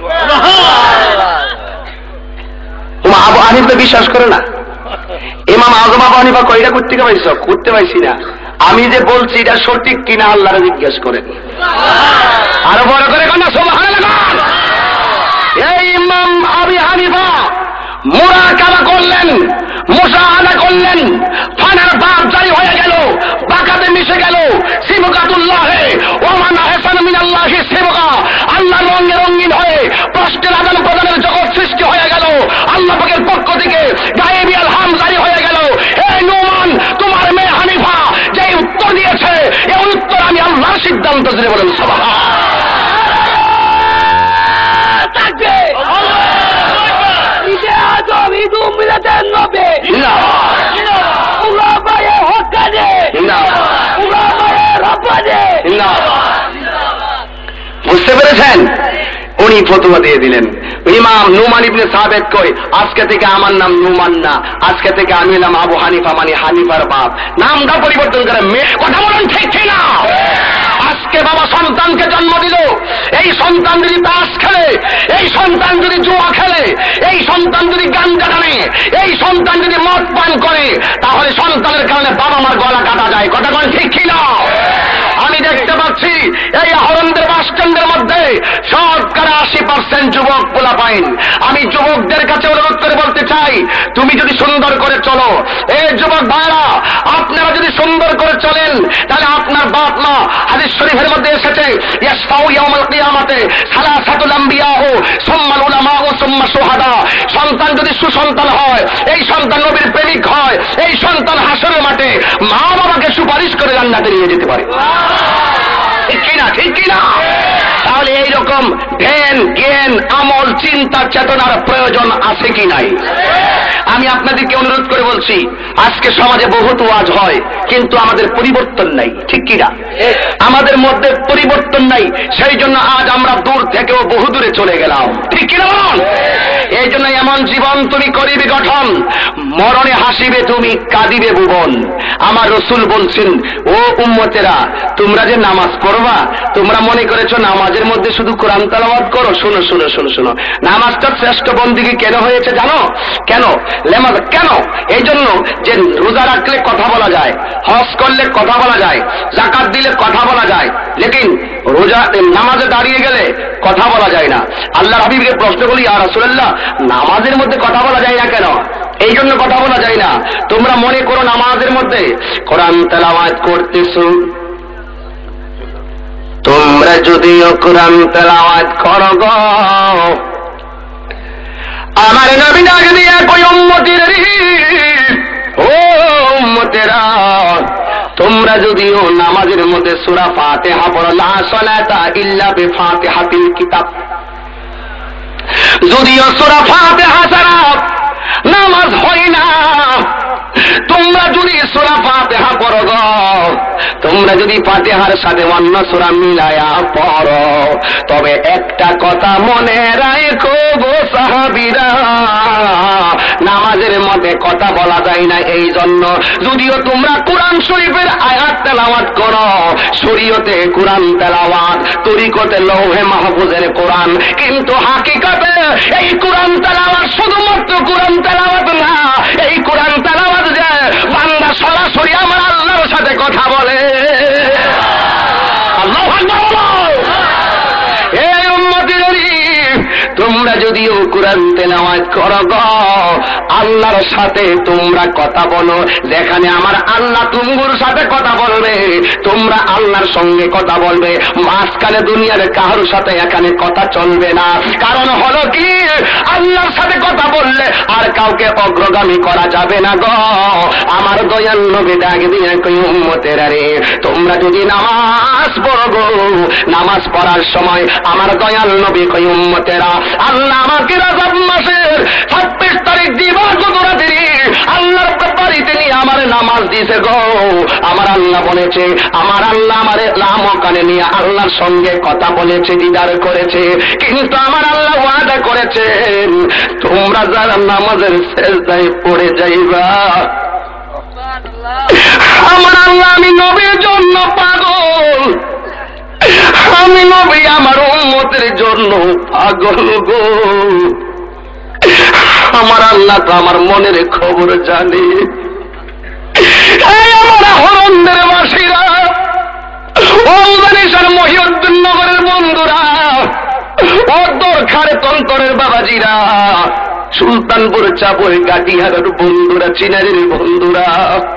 আবু হানিফা বিশ্বাস করে না। ইমাম আযম আবু হানিফা কয়টা করতে পাইছো? করতে পাইছি না। আমি যে বলছি এটা সঠিক কিনা আল্লাহরে জিজ্ঞেস করেন। আরো বড় করে কেন সুবহানাল্লাহ। এই ইমাম আবু হানিফা মুরাকাবা করলেন, মুশাহাদা করলেন, ফানার বাপ জারি হয়ে গেল, বাকাতে মিশে গেল। সিবকাতুল্লাহে ওয়া মান আহসানু মিনাল্লাহি সিবকা, আল্লাহ রঙে রঙিন হয়ে প্রশ্নের আদান প্রদানের জগৎ সৃষ্টি হয়ে গেল। আল্লাহ পাকের পক্ষ থেকে গায়েবী আলহাম জারি হয়ে গেল। এই নুমান, তোমার মেয়ে হানিফা যে উত্তর দিয়েছে, এই উত্তর আমি আল্লাহর সিদ্ধান্ত জেনে বলেন সুবহানাল্লাহ। নবী না পেরেছেন? উনি ফতোয়া দিয়ে দিলেন। ইমাম নুমান ইবনে সাবেত কই, আজকে থেকে আমার নাম নুমান না, আজকে থেকে আমি হলাম আবু হানিফা, মানে হানিফার বাপ। নামটা পরিবর্তন করে। কথা বলেন ঠিক ঠিক না? আজকে বাবা সন্তানকে জন্ম দিল, এই সন্তান যদি তাস খেলে, এই সন্তান যদি জুয়া খেলে, এই সন্তান যদি গাঞ্জা টানে, এই সন্তান যদি মদ পান করে, তাহলে সন্তানের কারণে বাবা মার গলা কাটা যায়। কথা বলেন ঠিক কি না? আমি দেখতে পাচ্ছি এই হরন্দের বাস স্ট্যান্ডের মধ্যে শতকরা আশি পার্সেন্ট যুবক পোলা পাইন। আমি যুবকদের কাছে অনুরোধ করে বলতে চাই, তুমি যদি সুন্দর করে চলো, এই যুবক ভাইরা আপনারা যদি সুন্দর করে চলেন, তাহলে আপনার বাপ মা, হাদিস শরীফের মধ্যে এসেছে, ইয়াসফাউ ইয়াউমাল কিয়ামাতে সালাসাতুল আমবিয়াউ সুম্মাল উলামাউ সুম্মা শুহাদা। সন্তান যদি সুসন্তান হয়, এই সন্তান নবীর প্রেমিক হয়, এই সন্তান হাসরের মাঠে মা বাবাকে সুপারিশ করে জান্নাতে নিয়ে যেতে পারে। ঠিক কিনা? ঠিক কিনা? তাহলে এইরকম ধ্যান, জ্ঞান, আমল, চিন্তা, চেতনার প্রয়োজন আছে কি নাই? আমি আপনাদেরকে অনুরোধ করে বলছি, আজকে সমাজে বহুত ওয়াজ হয়, কিন্তু আমাদের পরিবর্তন নাই। ঠিক কিনা? আমাদের মধ্যে পরিবর্তন নাই, সেই জন্য আজ আমরা দূর থেকেও বহু দূরে চলে গেলাম। ঠিক কিনা? এই জন্য এমন জীবন তুমি করিবে গঠন, মরণে হাসিবে তুমি, কাঁদিবে ভুবন। আমার রসুল বলছেন, ও উম্মতেরা, তোমরা যে নামাজ পড়বা, তোমরা মনে করেছো নামাজের মধ্যে শুধু কোরআন তেলাওয়াত করো। শোনো শোনো শোনো শোনো নামাজটার শ্রেষ্ঠ বন্দিগি কেন হয়েছে জানো? কেন লেমাজ কেন? এই জন্য যে রোজা রাখলে কথা বলা যায়, হজ করলে কথা বলা যায়, যাকাত দিলে কথা বলা যায়, লেকিন রোজা নামাজে দাঁড়িয়ে গেলে কথা বলা যায় না। আল্লাহর হাবিবকে প্রশ্ন করি, ইয়া রাসূলুল্লাহ, নামাজের মধ্যে কথা বলা যায় না কেন? এই জন্য কথা বলা যায় না, তোমরা মনে করো নামাজের মধ্যে কোরআন তেলাওয়াত করতেছো, তোমরা যদিও কোরআন তেলাওয়াত করো গো, আমার নবী ডাক দিয়া কই, উম্মতের ও উম্মতেরা, তোমরা যদিও নামাজের মধ্যে সূরা ফাতিহা পড়ো, লা সালাতা ইল্লা বিফাতিহাতিল কিতাব, যদিও সূরা ফাতিহা ছাড়া নামাজ হয় না, তোমরা যদি সূরা ফাতিহা পড়ো গো, তোমরা যদি ফাতিহার সাথে অন্য সূরা মিলায়া পড়ো, তবে একটা কথা মনে রাখো গো সাহাবীরা, নামাজের মধ্যে কথা বলা যায় না। এই জন্য যদিও তোমরা কোরআন শরীফের আয়াত তেলাওয়াত করো, শরীয়তে কোরআন তেলাওয়াত, তরিকতে লৌহে মাহফুজের কোরআন, কিন্তু হাকিকতে এই কোরআন তেলাওয়াত শুধুমাত্র কোরআন তেলাওয়াত না, এই কোরআন তেলাওয়াত যে বান্দা সরাসরি আমার আল্লাহর সাথে কথা বলে। আল্লাহু আকবার। এই উম্মতেরই, তোমরা যদিও কোরআন তেলাওয়াত করো গো, আল্লাহর সাথে তোমরা কথা বলো, যেখানে আমার আল্লাহ তুমগুর সাথে কথা বলবে, তোমরা আল্লাহর সঙ্গে কথা বলবে, মাঝখানে দুনিয়ার কারোর সাথে এখানে কথা চলবে না। কারণ হলো কি, আল্লাহর সাথে কথা বললে আর কাউকে অগ্রগামী করা যাবে না গো। আমার দয়াল নবী ডাক দিয়ে কই, উম্মতেরা রে, তোমরা যদি নামাজ পড়ো গো, নামাজ পড়ার সময় আমার দয়াল নবী কই, উম্মতেরা, আল্লাহ আমাকে রজব মাসের ছাব্বিশ তারিখ দিবাগত রাতে আল্লাহর বাড়িতে নিয়ে আমার নামাজ দিয়েছে গো। আমার আল্লাহ বলেছে, আমার আল্লাহ আমার নাম কানে নিয়ে আল্লাহর সঙ্গে কথা বলেছে, দিদার করেছে, কিন্তু আমার আল্লাহ ওয়াদা করেছেন, তোমরা যারা নামাজের সেজদায় পড়ে যাইবা, আমার আল্লাহ আমি নবীর জন্য পাগল, আমি নবী আমার উম্মতের জন্য পাগল গো। আমার আল্লাহ তো আমার মনের খবর জানে। এই আমার হরন্দের বাসীরা, ওমানিসার মহিউদ্দিন নগরের বন্ধুরা, ও দরখারে তন্তরের বাবাজিরা, সুলতানপুর চাপের গাটিহারের বন্ধুরা, চিনারের বন্ধুরা,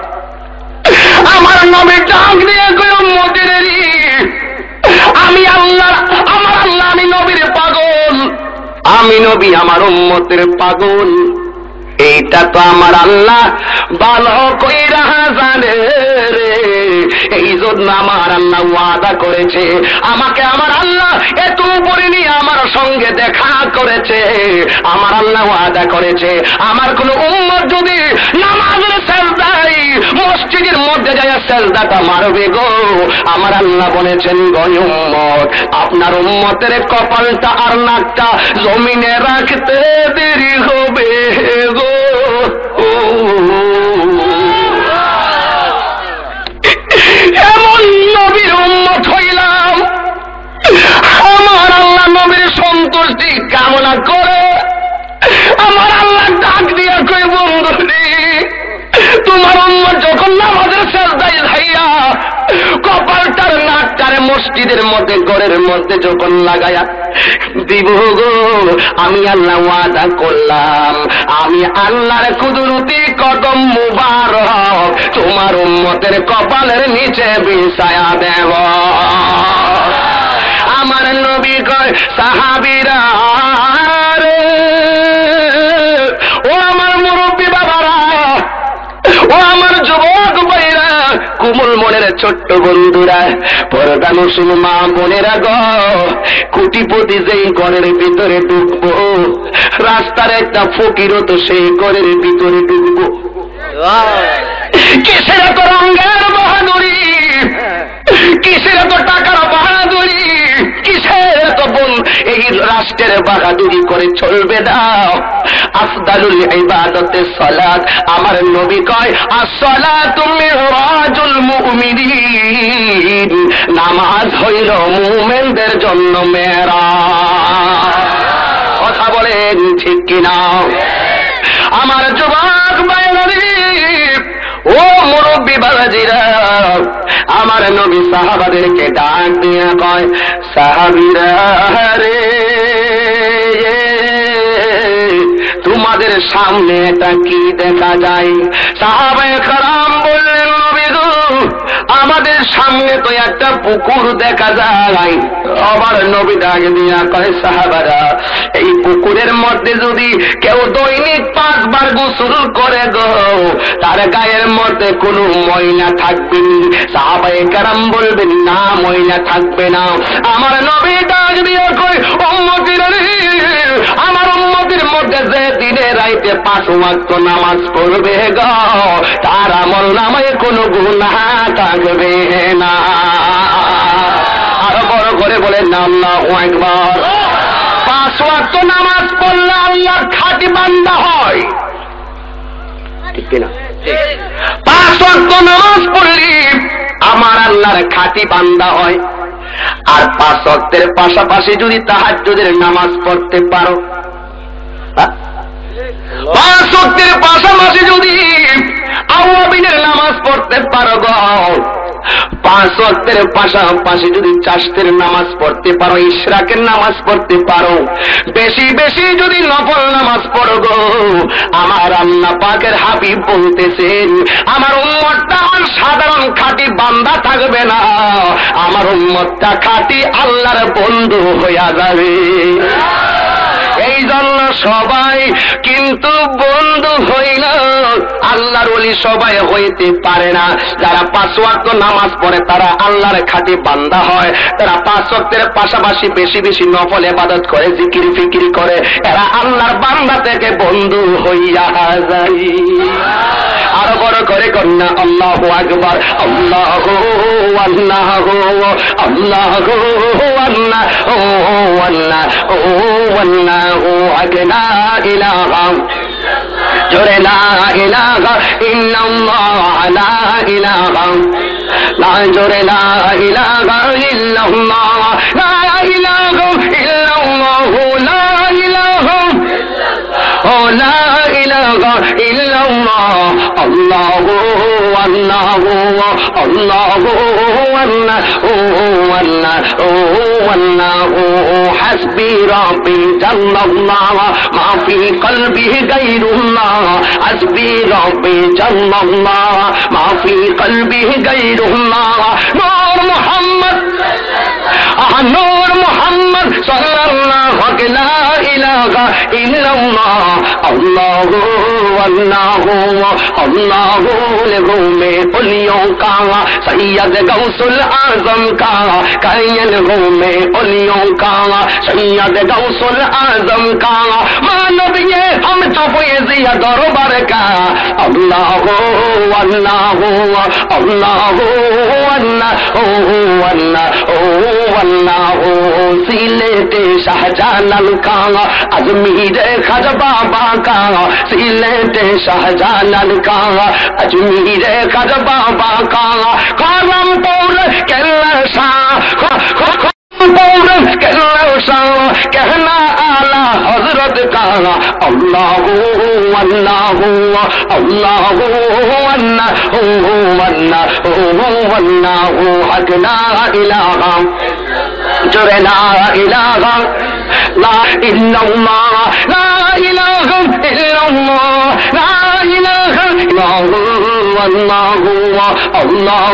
আমার নবী ডাক দিয়ে কই, উম্মতেরই, আমি আল্লাহ, আমার আল্লাহ আমি নবীর পাগল, আমি নবী আমার উম্মতের পাগল। এইটা তো আমার আল্লাহ ভালো কইরা জানে রে, এই জন্য আমার আল্লাহ ওয়াদা করেছে, আমাকে আমার আল্লাহ এত উপরে নিয়ে আমার সঙ্গে দেখা করেছে। আমার আল্লাহ ওয়াদা করেছে, আমার কোন উম্মত যদি নামাজের সেজদায় মসজিদের মধ্যে যায় সেজদাটা মারবে গো, আমার আল্লাহ বলেছেন গো উম্মত, আপনার উম্মতের কপালটা আর নাকটা জমিনে রাখতে দেরি হবে গো। এমন নবীর উম্মত হইলাম, আমার আল্লাহ নবীর সন্তুষ্টি কামনা করে আমার আল্লাহ ডাক দিয়া কই বন্ধুরে, তোমার উম্মত যখন নামাজের সেজদায় যাইয়া কপালটার নাকটার মসজিদের মধ্যে ঘরের মধ্যে যখন লাগায়া দিব গো, আমি আল্লাহ ওয়াদা করলাম আমি আল্লাহর কুদরতি কদম মুবারক তোমার উম্মতের কপালের নিচে বিছায়া দেব। আমার নবী কয় সাহাবীরা রে, ও আমার মুরব্বী বাবারা, ও আমার যুবক ভাইরা, কোমল মনের ছোট্ট বন্ধুরা, পর্দা নসীন মা বোনেরা গো, কোটিপতি যেই ঘরের ভিতরে ঢুকবো, রাস্তার একটা ফকিরও তো সেই ঘরের ভিতরে ঢুকবো। কিসের এত রঙের বাহাদুরি, কিসের এত টাকার বাহাদুরি, কিসের এত বোন এই রাষ্ট্রের বাহাদুরি করে চলবে দাও। আফদালুল ইবাদতে সালাত, আমার নবী কয় as-সালাতু মিরাজুল মুমিনিন, নামাজ হইল মুমিনদের জন্য মেরাজ। কথা বলেন ঠিক কিনা? আমার যুবক ভাইরা, ও মুরব্বী বাবাজিরা, আমার নবী সাহাবাদেরকে ডাক দিয়ে কয় সাহাবীরা রে, তোমাদের সামনে এটা কি দেখা যায়? সাহাবায়ে কেরাম বললেন নবী গো, আমাদের সামনে তো একটা পুকুর দেখা যায়। আবার নবী ডাক দিয়া কয় সাহাবারা, এই পুকুরের মধ্যে যদি কেউ দৈনিক পাঁচবার গোসল করে গো, তার গায়ের মধ্যে কোনো ময়লা থাকবে না। সাহাবায়ে কেরাম বলবেন না, ময়লা থাকবে না। আমার নবী ডাক দিয়া কয় উম্মতিরা রে, আমার উম্মতির মধ্যে যে দিনে রাইতে পাঁচ ওয়াক্ত নামাজ পড়বে গো, তার আমল নামায় কোনো গুনাহ থাকবে না। আরো বড় করে বলেন না আল্লাহু আকবার। পাঁচ ওয়াক্ত নামাজ পড়লে আল্লাহর খাঁটি বান্দা হয়, ঠিক কিনা? পাঁচ ওয়াক্ত নামাজ পড়লে আমার আল্লাহর খাঁটি বান্দা হয়। আর পাঁচ ওয়াক্তের পাশাপাশি যদি তাহাজ্জুদের নামাজ পড়তে পারো, পাঁচ ওয়াক্তের পাশাপাশি যদি আওয়াবিনের নামাজ পড়তে পারো গো, পাঁচ ওয়াক্তের পাশাপাশি যদি চাশতের নামাজ পড়তে পারো, ইশরাকের নামাজ পড়তে পারো, বেশি বেশি যদি নফল নামাজ পড়ো গো, আমার আল্লাহ পাকের হাবিব বলতেছেন আমার উম্মতটা আর সাধারণ খাঁটি বান্দা থাকবে না, আমার উম্মতটা খাঁটি আল্লাহর বন্ধু হইয়া যাবে। এই জন্য সবাই কিন্তু বন্ধু হইল, আল্লাহর ওলি সবাই হইতে পারে না। যারা পাঁচ ওয়াক্ত নামাজ পড়ে তারা আল্লাহর খাঁটি বান্দা হয়, তারা পাঁচ ওয়াক্তের পাশাপাশি বেশি বেশি নফল ইবাদত করে, জিকির ফিকির করে, এরা আল্লাহর বান্দা থেকে বন্ধু হইয়া যায়। আরো বড় করে কন্যা আল্লাহু আকবার, আল্লাহু আল্লাহু আল্লাহু আল্লাহু আল্লাহু আল্লাহু লা ইলাহা জোরে লা ইলাহা ইল্লাল্লাহ, লা ইলাহা লা জোরে লা ইলাহা ইল্লাল্লাহ, লা ইলাহা ইল্লাল্লাহ, লা ইলাহা ও লা ইলাহা ইল্লাল্লাহ, আল্লাহু আল্লাহু আল্লাহু আল্লাহু আল্লাহু আল্লাহু হাসবি রাব্বি জাল্লাল্লাহ মা ফি কলবি গায়রুল্লাহ, হাসবি রাব্বি জাল্লাল্লাহ মা ফি কলবি গায়রুল্লাহ। নূর মুহাম্মদ, আহ নূর মুহাম্মদ সাল্লাল্লাহু লা ইলাহা ইল্লাল্লাহ, আল্লাহু আল্লাহু আল্লাহু লহুমে ওলিयों का सैयद गौसुल आजम का, कायल में ओलियों का सैयद गौसुल आजम का, मानव ये हम तो फैज़ দিয়া দরবার কা আল্লাহ আল্লাহ আল্লাহ আল্লাহ আল্লাহ আল্লাহ সিলেটে শাহজালাল কা আজমিরে খাজা বাবা কা সিলেটে শাহজালাল কা আজমিরে খাজা বাবা কা করমপুর কেল্লা শাহ कहना आला हजरत का अल्लाह अल्लाह अल्लाह अल्लाह अल्लाह हक ला इलाहा जोरे ला इलाहा ला इल्लल्लाह ला इलाहा इल्लल्लाह ला इलाहा इल्लल्लाह अल्लाह अल्लाह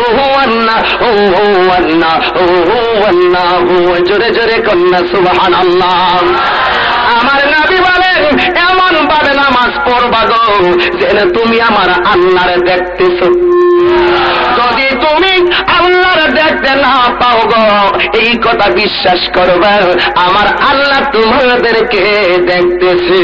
अल्लाह अल्लाह জোরে জোরে কন্যা সুবহানাল্লাহ। আমার নবী বলেন এমন ভাবে নামাজ পড়বা গো যেন তুমি আমার আল্লাহরে দেখতেছো। যদি তুমি আল্লাহরে দেখতে না পাও গো এই কথা বিশ্বাস করবে আমার আল্লাহ তোমাদেরকে দেখতেছে।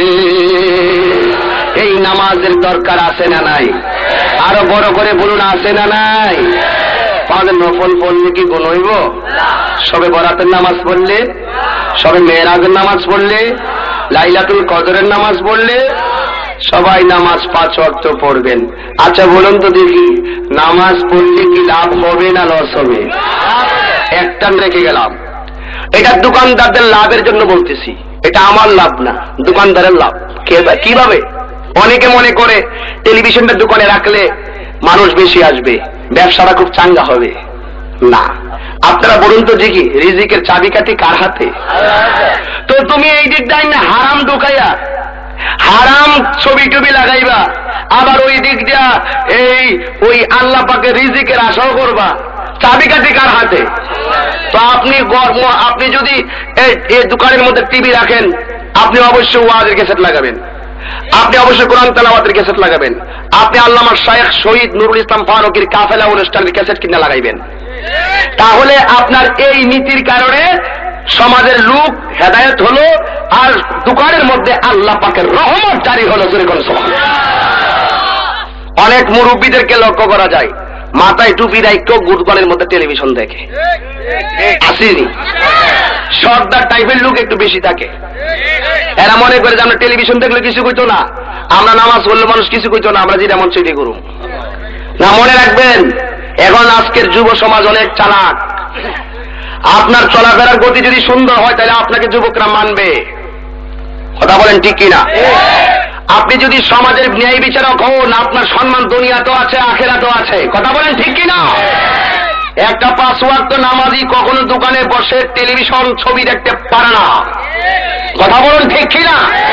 এই নামাজের দরকার আছে না নাই? আরো বড় করে বলুন আছে না নাই? আমাদের নফল পড়লে কি গুণ হইব? সবে বরাতের নামাজ পড়লে, সবে মেরাজের নামাজ পড়লে, লাইলাতুল কদরের নামাজ পড়লে, সবাই নামাজ পাঁচ ওয়াক্ত পড়বেন। আচ্ছা বলুন তো দেখি, নামাজ পড়লে কি লাভ হবে না লস হবে? একটা রেখে গেলাম, এটা দোকানদারদের লাভের জন্য বলতেছি, এটা আমার লাভ না, দোকানদারের লাভ। কিভাবে? অনেকে মনে করে টেলিভিশনটা দোকানে রাখলে মানুষ বেশি আসবে, ব্যবসাটা খুব চাঙ্গা হবে। না, আপনারা বলুন তো দেখি রিজিকের চাবিকাঠি কার হাতে? তো তুমি এই দিক দিয়ে না হারাম ঢুকাইয়া হারাম ছবি টবি লাগাইবা, আবার ওই দিক দিয়া এই ওই আল্লাহ পাকের রিজিকের আশাও করবা, চাবিকাঠি কার হাতে? তো আপনি আপনি যদি এই দোকানের মধ্যে টিভি রাখেন, আপনি অবশ্যই ওয়াজের ক্যাসেট লাগাবেন, আপনি অবশ্যই কোরআন তেলাওয়াতের ক্যাসেট লাগাবেন, আপনি আল্লামা শায়েখ শহীদ নুরুল ইসলাম ফারুকীর কাফেলা অনুষ্ঠানের ক্যাসেট কিনে লাগাইবেন। তাহলে আপনার এই নীতির কারণে সমাজের লোক হেদায়েত হলো, আর দোকানের মধ্যে আল্লাহ পাকের রহমত জারি হলো। অনেক মুরব্বীদেরকে লক্ষ্য করা যায় মাথায় টুপি রাখতো দোকানের মধ্যে টেলিভিশন দেখে, আসেনি? সর্দার টাইপের লোক একটু বেশি থাকে, এরা মনে করে যে আমরা টেলিভিশন দেখলে কিছু কইতো না, আমরা নামাজ পড়লে মানুষ কিছু কইতো না, আমরা যেটা মন সেটি করুন না। মনে রাখবেন, এখন আজকের যুব সমাজ অনেক চালাক। আপনার চলাফেরার গতি যদি সুন্দর হয় তাহলে আপনাকে যুবকরা মানবে। কথা বলেন ঠিক কিনা? আপনি যদি সমাজের ন্যায় বিচারক হন, আপনার সম্মান দুনিয়াতেও আছে আখিরাতেও আছে। কথা বলেন ঠিক কিনা? একটা পাঁচ ওয়াক্ত নামাজি কখনো দোকানে বসে টেলিভিশন ছবি দেখতে পারে না। কথা বলুন ঠিক কিনা?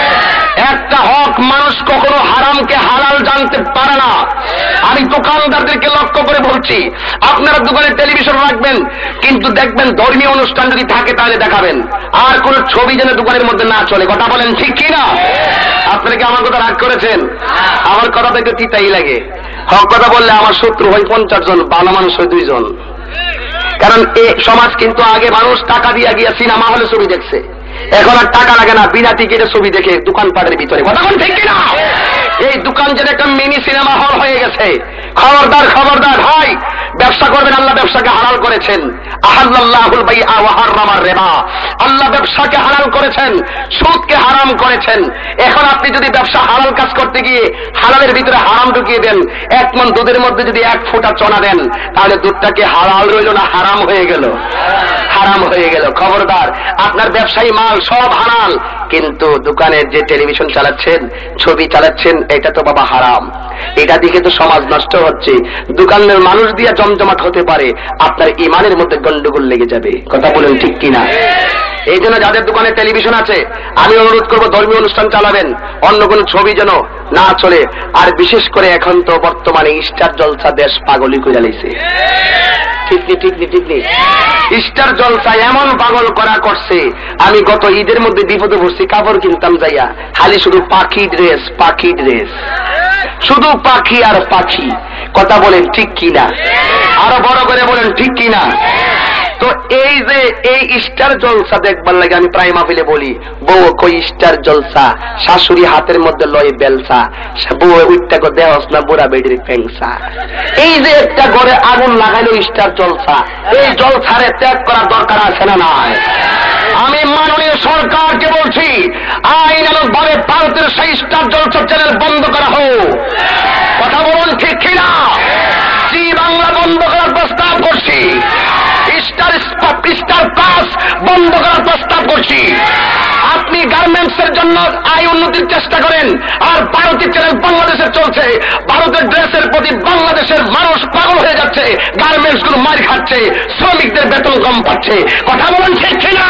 একটা হক মানুষ কখনো হারামকে হালাল জানতে পারে না। আমি দোকানদারদেরকে লক্ষ্য করে বলছি, আপনারা দোকানে টেলিভিশন রাখবেন, কিন্তু দেখবেন ধর্মীয় অনুষ্ঠান যদি থাকে তাহলে দেখাবেন, আর কোন ছবি যেন দোকানের মধ্যে না চলে। কথা বলেন ঠিক কিনা? আপনারা কি আমার কথা রাগ করেছেন? আমার কথা দেখতে তিতাই লাগে। হক কথা বললে আমার শত্রু হয় পঞ্চাশ জন, ভালো মানুষ হয় দুইজন। কারণ এই সমাজ কিন্তু আগে মানুষ টাকা দিয়ে গিয়ে সিনেমা হলে ছবি দেখছে, এখন আর টাকা লাগে না, বিনা টিকিটে ছবি দেখে দোকানপাটের ভিতরে। কথা বলেন ঠিক কিনা? এই দোকান যেন একটা মিনি সিনেমা হল হয়ে গেছে। খবরদার খবরদার ভাই, ব্যবসা করবেন, আল্লাহ ব্যবসাকে হালাল করেছেন। আহাল্লাল্লাহুল বাইআ ওয়া হাররামার রিবা, আল্লাহ ব্যবসাকে হালাল করেছেন, সুদকে হারাম করেছেন। এখন আপনি যদি ব্যবসা হালাল কাজ করতে গিয়ে হালালের ভিতরে হারাম ঢুকিয়ে দেন, এক মন দুধের মধ্যে যদি এক ফোঁটা চনা দেন, তাহলে দুধটাকে হালাল রইল না হারাম হয়ে গেল? হারাম হয়ে গেল। খবরদার, আপনার ব্যবসায়ী মাল সব হালাল, কিন্তু দোকানের যে টেলিভিশন চালাচ্ছেন, ছবি চালাচ্ছেন, এটা তো বাবা হারাম। এটা দিকে তো সমাজ নষ্ট হচ্ছে। দোকানের মানুষ দিয়ে জমজমাট হতে পারে, আপনার ইমানের মধ্যে গন্ডগোল লেগে যাবে। কথা বলেন ঠিক কিনা? এই জন্য যাদের দোকানে টেলিভিশন আছে, আমি অনুরোধ করবো ধর্মীয় অনুষ্ঠান চালাবেন, অন্য কোন ছবি যেন না চলে। আর বিশেষ করে এখন তো বর্তমানে স্টার জলসা দেশ পাগলি করে লাইছে। ঠিক নি ঠিক নি ঠিক নি স্টার জলসা এমন পাগল করা করছে, আমি গত ঈদের মধ্যে বিপদে পড়ছি, কাপড় কিনতাম যাইয়া, খালি শুধু পাখি ড্রেস পাখি ড্রেস, শুধু পাখি আর পাখি। কথা বলেন ঠিক কিনা? আরো বড় করে বলেন ঠিক কিনা? তো এই যে এই স্টার জলসা দেখবার লাগে আমি প্রায় মাহফিলে বলি, বউ কই স্টার জলসা, শাশুড়ি হাতের মধ্যে লয় বেলসা, বউ উইটটা কো দেহস না বুড়া বেডির ফেংসা। এই যে একটা ঘরে আগুন লাগাইলো স্টার জলসা, এই জলসারে ত্যাগ করার দরকার আছে না নাই? আমি মাননীয় সরকারকে বলছি, আইনানুগ ভাবে ভারতের সেই স্টার জলসা চ্যানেল বন্ধ করা হোক। কথা বলুন ঠিক কিনা? জি বাংলা বন্ধ করার প্রস্তাব করছি, স্টার স্টার প্লাস বন্ধ করার প্রস্তাব করছি। আপনি গার্মেন্টস এর জন্য আয় উন্নতির চেষ্টা করেন, আর ভারতীয় চ্যানেল বাংলাদেশে চলছে। ভারতের ড্রেসের প্রতি বাংলাদেশের মানুষ পাগল হয়ে যাচ্ছে, গার্মেন্টস গুলো মার খাচ্ছে, শ্রমিকদের বেতন কম পাচ্ছে। কথা বলেন ঠিক কিনা?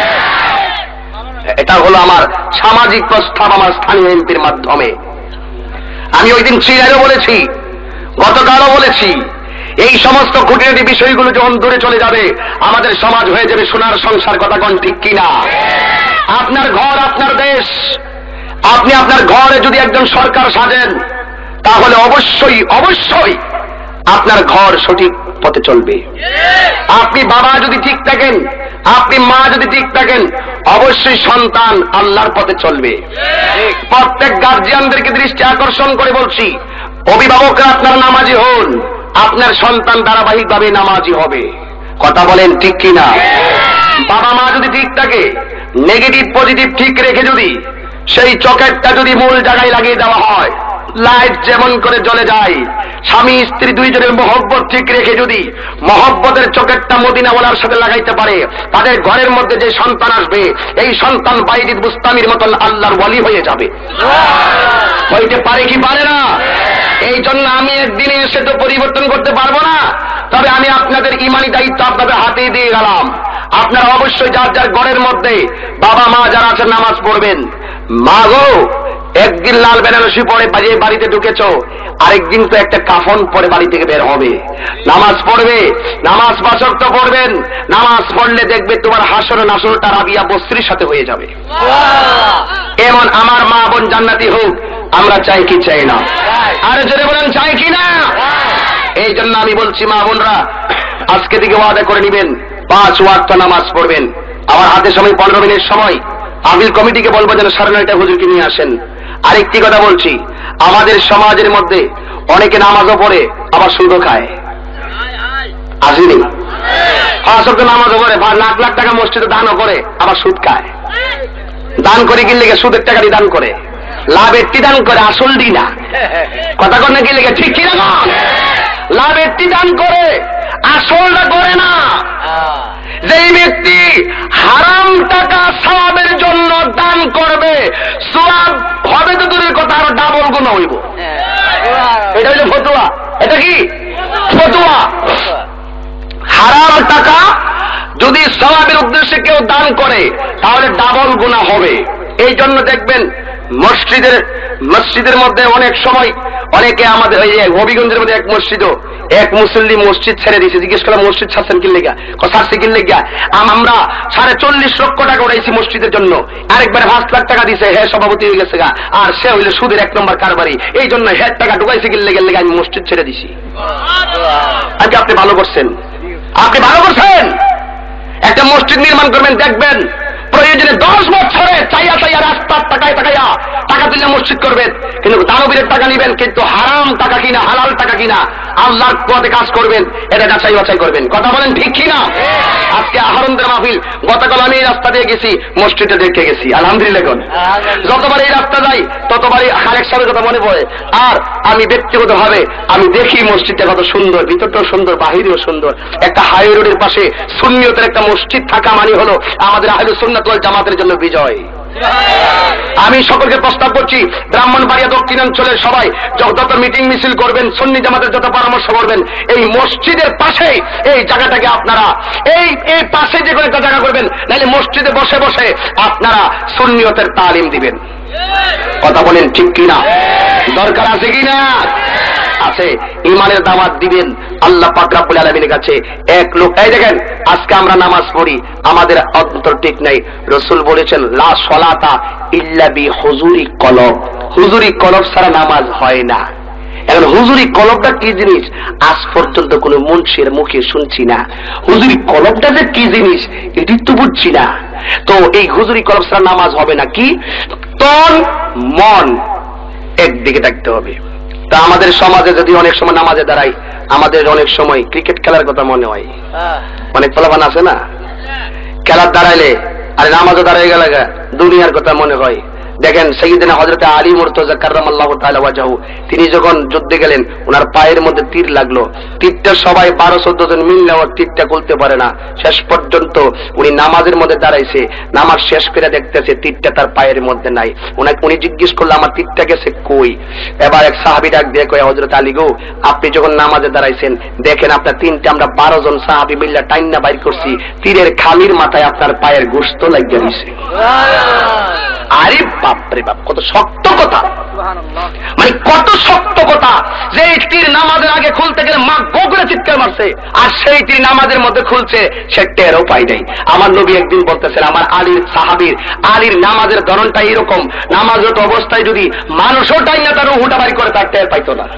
এটা হলো আমার সামাজিক প্রস্তাব আমার স্থানীয় এমপির মাধ্যমে। আমি ওই দিন চিরাইও বলেছি, গতকালও বলেছি, এই সমস্ত খুঁটিনাটি বিষয়গুলো যখন দূরে চলে যাবে আমাদের সমাজ হয়ে যাবে সোনার সংসার। কথা কোন ঠিক কিনা? আপনার ঘর আপনার দেশ। আপনি আপনার ঘরে যদি একজন সরকার সাজেন তাহলে অবশ্যই অবশ্যই আপনার ঘর সঠিক পথে চলবে। আপনি বাবা যদি ঠিক থাকেন, আপনি মা যদি ঠিক থাকেন, অবশ্যই সন্তান আল্লাহর পথে চলবে। প্রত্যেক গার্জিয়ানদেরকে দৃষ্টি আকর্ষণ করে বলছি, অভিভাবকরা আপনার নামাজি হন, আপনার সন্তান ধারাবাহিকভাবে নামাজি হবে। কথা বলেন ঠিক কিনা? বাবা মা যদি ঠিক থাকে, নেগেটিভ পজিটিভ ঠিক রেখে যদি সেই চকেটটা যদি মূল জায়গায় লাগিয়ে দেওয়া হয়, লাইট যেমন করে জ্বলে যায়, স্বামী স্ত্রী দুইজনের মহব্বত ঠিক রেখে যদি মহব্বতের চকেটটা মদিনাওয়ালার সাথে লাগাইতে পারে, তাদের ঘরের মধ্যে যে সন্তান আসবে এই সন্তান বাইজিদ বুস্তামির মতন আল্লাহর ওয়ালি হয়ে যাবে। হইতে পারে কি পারে না? এই জন্য আমি একদিনে এসে তো পরিবর্তন করতে পারবো না, তবে আমি আপনাদের ইমানি দায়িত্ব আপনাদের হাতে দিয়ে গেলাম। আপনারা অবশ্যই যার যার ঘরের মধ্যে বাবা মা যারা আছেন নামাজ পড়বেন। মা গো, একদিন লাল বেনারসি পরে বাজিয়ে বাড়িতে ঢুকেছ, আরেকদিন তো একটা কাফন পরে বাড়ি থেকে বের হবে, নামাজ পড়বে। নামাজ পাঁচ ওয়াক্ত পড়বেন। নামাজ পড়লে দেখবে তোমার হাসর নাসরটা রাবিয়া বস্ত্রীর সাথে হয়ে যাবে। এমন আমার মা বোন জান্নাতি হোক, আমরা চাই কি চাই না? আরে জোরে বলেন চাই কি না? এই জন্য আমি বলছি মা বোনরা, আজকে থেকে ওয়াদা করে নিবেন পাঁচ ওয়াক্ত নামাজ পড়বেন। আমার হাতে সময় পনেরো মিনিট সময়, আপিল কমিটিকে বলবো যেন সাড়ে নয়টা হুজুরকে নিয়ে আসেন। আরেকটি কথা বলছি, আমাদের সমাজের মধ্যে অনেকে নামাজও পড়ে আবার সুদও খায়। আসেনি? পাঁচ ওয়াক্ত নামাজও পড়ে, লাখ লাখ টাকা মসজিদে দানও করে, আবার সুদ খায়। দান করে কি লেগে? সুদের টাকা দিয়ে দান করে, লাভের টি দান করে, আসল দি না। কথা কর না কি লেগে? ঠিক কি না? লাভের টি দান করে, আসলটা করে না। যেই ব্যক্তি হারাম টাকা সওয়াবের জন্য দান করবে, সওয়াব হবে তো দূরের কথা, আরো ডাবল গুণ হইব। এটা হচ্ছে ফতুয়া। এটা কি ফতুয়া? হারাম টাকা যদি সওয়াবের উদ্দেশ্যে কেউ দান করে তাহলে ডাবল গুনাহ হবে। এই জন্য দেখবেন মসজিদের মসজিদের মধ্যে অনেক সময় অনেকে আমাদের এই হবিগঞ্জের মধ্যে এক মসজিদ, এক মুসল্লি মসজিদ ছেড়ে দিয়েছে। জিজ্ঞেস করলাম মসজিদ ছাড়ছেন কি লেগা? ছাড়ছে কি লেগা? আমরা সাড়ে চল্লিশ লক্ষ টাকা উঠাইছি মসজিদের জন্য, আরেকবার পাঁচ লাখ টাকা দিছে, হ্যাঁ সভাপতি হয়ে গেছে গা, আর সে হইলে সুদের এক নম্বর কারবারি। এই জন্য হ্যাঁ টাকা ঢুকাইছে কি লেগে লেগে আমি মসজিদ ছেড়ে দিছি। আজকে আপনি ভালো করছেন, আপনি ভালো করছেন। একটা মসজিদ নির্মাণ করবেন, দেখবেন প্রয়োজনে দশ বছরে চাইয়া চাইয়া রাস্তার টাকায় টাকাইয়া টাকা তুলে মসজিদ করবেন, কিন্তু দানবীরের টাকা নিবেন, কিন্তু হারাম টাকা কিনা হালাল টাকা কিনা আল্লাহর পথে কাজ করবেন, এটা যাচাই বাছাই করবেন। কথা বলেন ঠিক কিনা? আজকে আহরণদের মাহফিল, গতকাল আমি এই রাস্তা দিয়ে গেছি, মসজিদে দেখে গেছি, আলহামদুলিল্লাহ। যতবার এই রাস্তা যাই ততবারই খালেক সাহেবের কথা মনে পড়ে। আর আমি ব্যক্তিগত ভাবে আমি দেখি মসজিদটা কত সুন্দর, ভিতরটাও সুন্দর, বাহিরেও সুন্দর। একটা হাই রোডের পাশে সুন্নিয়তের একটা মসজিদ থাকা মানে হলো আমাদের আহলে সুন্নাত ওয়াল জামাতের জন্য বিজয়। আমি সকলকে প্রস্তাব করছি, ব্রাহ্মণবাড়িয়া দক্ষিণাঞ্চলের সবাই যত মিটিং মিছিল করবেন, সুন্নি জামাতের যত পরামর্শ করবেন, এই মসজিদের পাশে এই জায়গাটাকে আপনারা এই এই পাশে যে কোনো একটা জায়গা করবেন, নাহলে মসজিদে বসে বসে আপনারা সুন্নিয়তের তালিম দিবেন। কথা বলেন ঠিক কিনা? দরকার আছে কিনা? আছে। ইমানের দাওয়াত দিবেন আল্লাহ পাক রব্বুল আলামিনের কাছে। এক লোক, এই দেখেন আজকে আমরা নামাজ পড়ি, আমাদের অন্তর ঠিক নাই। রাসূল বলেছেন লা সলাতা ইল্লা বি হুজুরি কলব, হুজুরি কলব ছাড়া নামাজ হয় না। এখন হুজুরি কলবটা কি জিনিস আজ পর্যন্ত কোন মুন্সির মুখে শুনছি না। হুজুরি কলবটা যে কি জিনিস এটি তো বুঝছি না। তো এই হুজুরি কলব ছাড়া নামাজ হবে না। কি তন মন একদিকে থাকতে হবে। তা আমাদের সমাজে যদি অনেক সময় নামাজে দাঁড়াই, আমাদের অনেক সময় ক্রিকেট খেলার কথা মনে হয়। অনেক পোলাপান আছে না, খেলার দাঁড়াইলে আরে নামাজও দাঁড়াই গেল দুনিয়ার কথা মনে হয়। দেখেন সাইয়েদনা হযরত আলী মুর্তজা কাররামাল্লাহু তাআলা ওয়াজহু, তিনি যখন যুদ্ধে গেলেন ওনার পায়ের মধ্যে তীর লাগলো। তীরটা সবাই বারো চোদ্দ জন মিললেও তীরটা খুলতে পারে না। শেষ পর্যন্ত উনি নামাজের মধ্যে দাঁড়াইছে, নামাজ শেষ করে দেখতেছে তীরটা তার পায়ের মধ্যে নাই। উনাকে উনি জিজ্ঞেস করলো আমার তীরটা গেছে কই? এবার এক সাহাবী ডাক দিয়ে কয় হযরত আলী গো, আপনি যখন নামাজে দাঁড়াইছেন দেখেন আপনার তিনটা আমরা বারো জন সাহাবী মিল্লা টাইন্না বাইর করছি, তীরের খালির মাথায় আপনার পায়ের গোশত লাগিয়ে দিছে। আরে বাপরে বাপ, কত শক্ত কথা, মানে কত শক্ত কথা যে এই তীর নামাজের আগে খুলতে গেলে মা গো করে চিৎকার মারছে, আর সেই তীর নামাজের মধ্যে খুলছে সে টেরও পাই নাই। আমার নবী একদিন বলতেছেন আমার আলীর সাহাবীর আলীর নামাজের ধরনটা এরকম, নামাজরত অবস্থায় যদি মানুষও টাইনা তার রুহটা বাড়ি করে তার টের পাইতো না।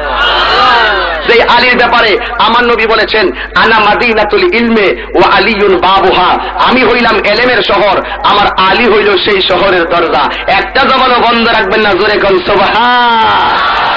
সেই আলীর ব্যাপারে আমার নবী বলেছেন আনা মাদিনাতুল ইলমে ওয়া আলিয়ুন বাবুহা, আমি হইলাম এলেমের শহর, আমার আলী হইল সেই শহরের দরজা। একটা জবানও বন্ধ রাখবেন না, জোরে কোন সুবহান।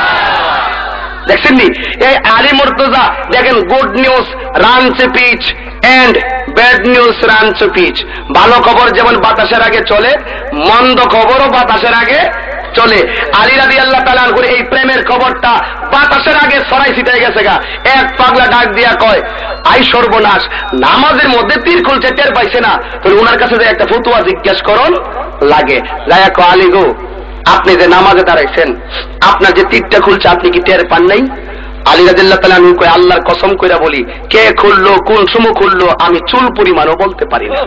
দেখছেন নি এই আলী মুর্তজা, দেখেন good news runs pitch and bad news runs pitch. ভালো খবর যেমন বাতাসের আগে চলে, মন্দ খবরও বাতাসের আগে চলে। আলী রাদিয়াল্লাহু তাআলা আনহু এই প্রেমের খবরটা বাতাসের আগে ছড়াই ছিটাই গেছে গা। এক পাগলা ডাক দিয়া কয় আই সর্বনাশ, নামাজের মধ্যে তীর খুলছে টের পাইছে না, তো ওনার কাছে যে একটা ফতোয়া জিজ্ঞেস করুন লাগে। যায়া কয় আলী গো, আপনি যে নামাজে দাঁড়াইছেন আপনার যে তীরটা খুলছে আপনি কি টের পান নাই? আলী রাদিয়াল্লাহু তাআলা আনহু কয় আল্লাহর কসম কইরা বলি, কে খুললো কোন সময় খুললো আমি চুল পরিমাণও বলতে পারি না।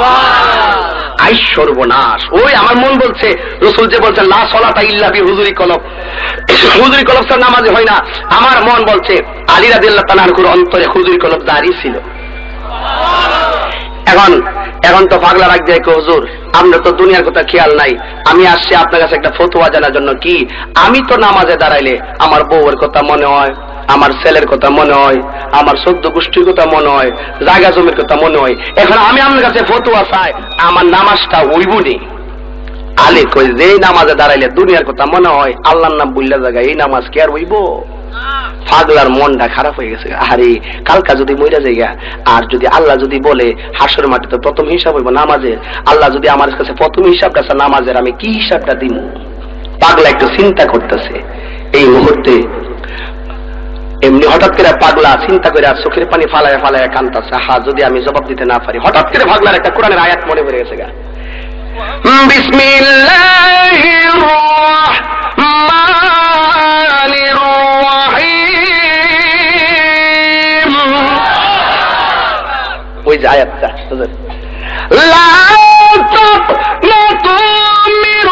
আই সর্বনাশ, ওই আমার মন বলছে রাসূল যে বলছেন লা সালাতা ইল্লা বি হুজুরি কলব, হুজুরি কলব ছাড়া নামাজ হয় না। আমার মন বলছে আলী রাদিয়াল্লাহু তাআলা আনহুর অন্তরে হুজুরি কলব জারি ছিল। এখন এখন তো পাগলা রাখ যায় হুজুর আমরা তো দুনিয়ার কথা খেয়াল নাই, আমি আসছি আপনার কাছে একটা ফতোয়া জানার জন্য। কি আমি তো নামাজে দাঁড়াইলে আমার বউয়ের কথা মনে হয়, আমার ছেলের কথা মনে হয়, আমার সদ্য গোষ্ঠীর কথা মনে হয়, জায়গা জমির কথা মনে হয়। এখন আমি আপনার কাছে ফতোয়া চাই, আমার নামাজটা হইব নি? আলী কই যে নামাজে দাঁড়াইলে দুনিয়ার কথা মনে হয়, আল্লাহর নাম বললে জায়গা এই নামাজ কি আর হইব? পাগলার মনটা খারাপ হয়ে গেছে। আরে কালকা যদি মইরা যাইগা, আর যদি আল্লাহ যদি বলে হাসর মাটিতে প্রথম হিসাব হইব নামাজের, আল্লাহ যদি আমার কাছে প্রথম হিসাবটা আছে নামাজের, আমি কি হিসাবটা দিব? পাগলা একটু চিন্তা করতেছে এই মুহূর্তে। এমনি হঠাৎ করে পাগলা চিন্তা করে আর চোখের পানি ফালায় ফালায় কান্তাছে, হা যদি আমি জবাব দিতে না পারি। হঠাৎ করে পাগলার একটা কোরআনের আয়াত মনে পড়ে গেছে গা, বিসমিল্লাহির রাহমানির রাহিম। ওই যে আয়াতটা লা তাকনাতু মির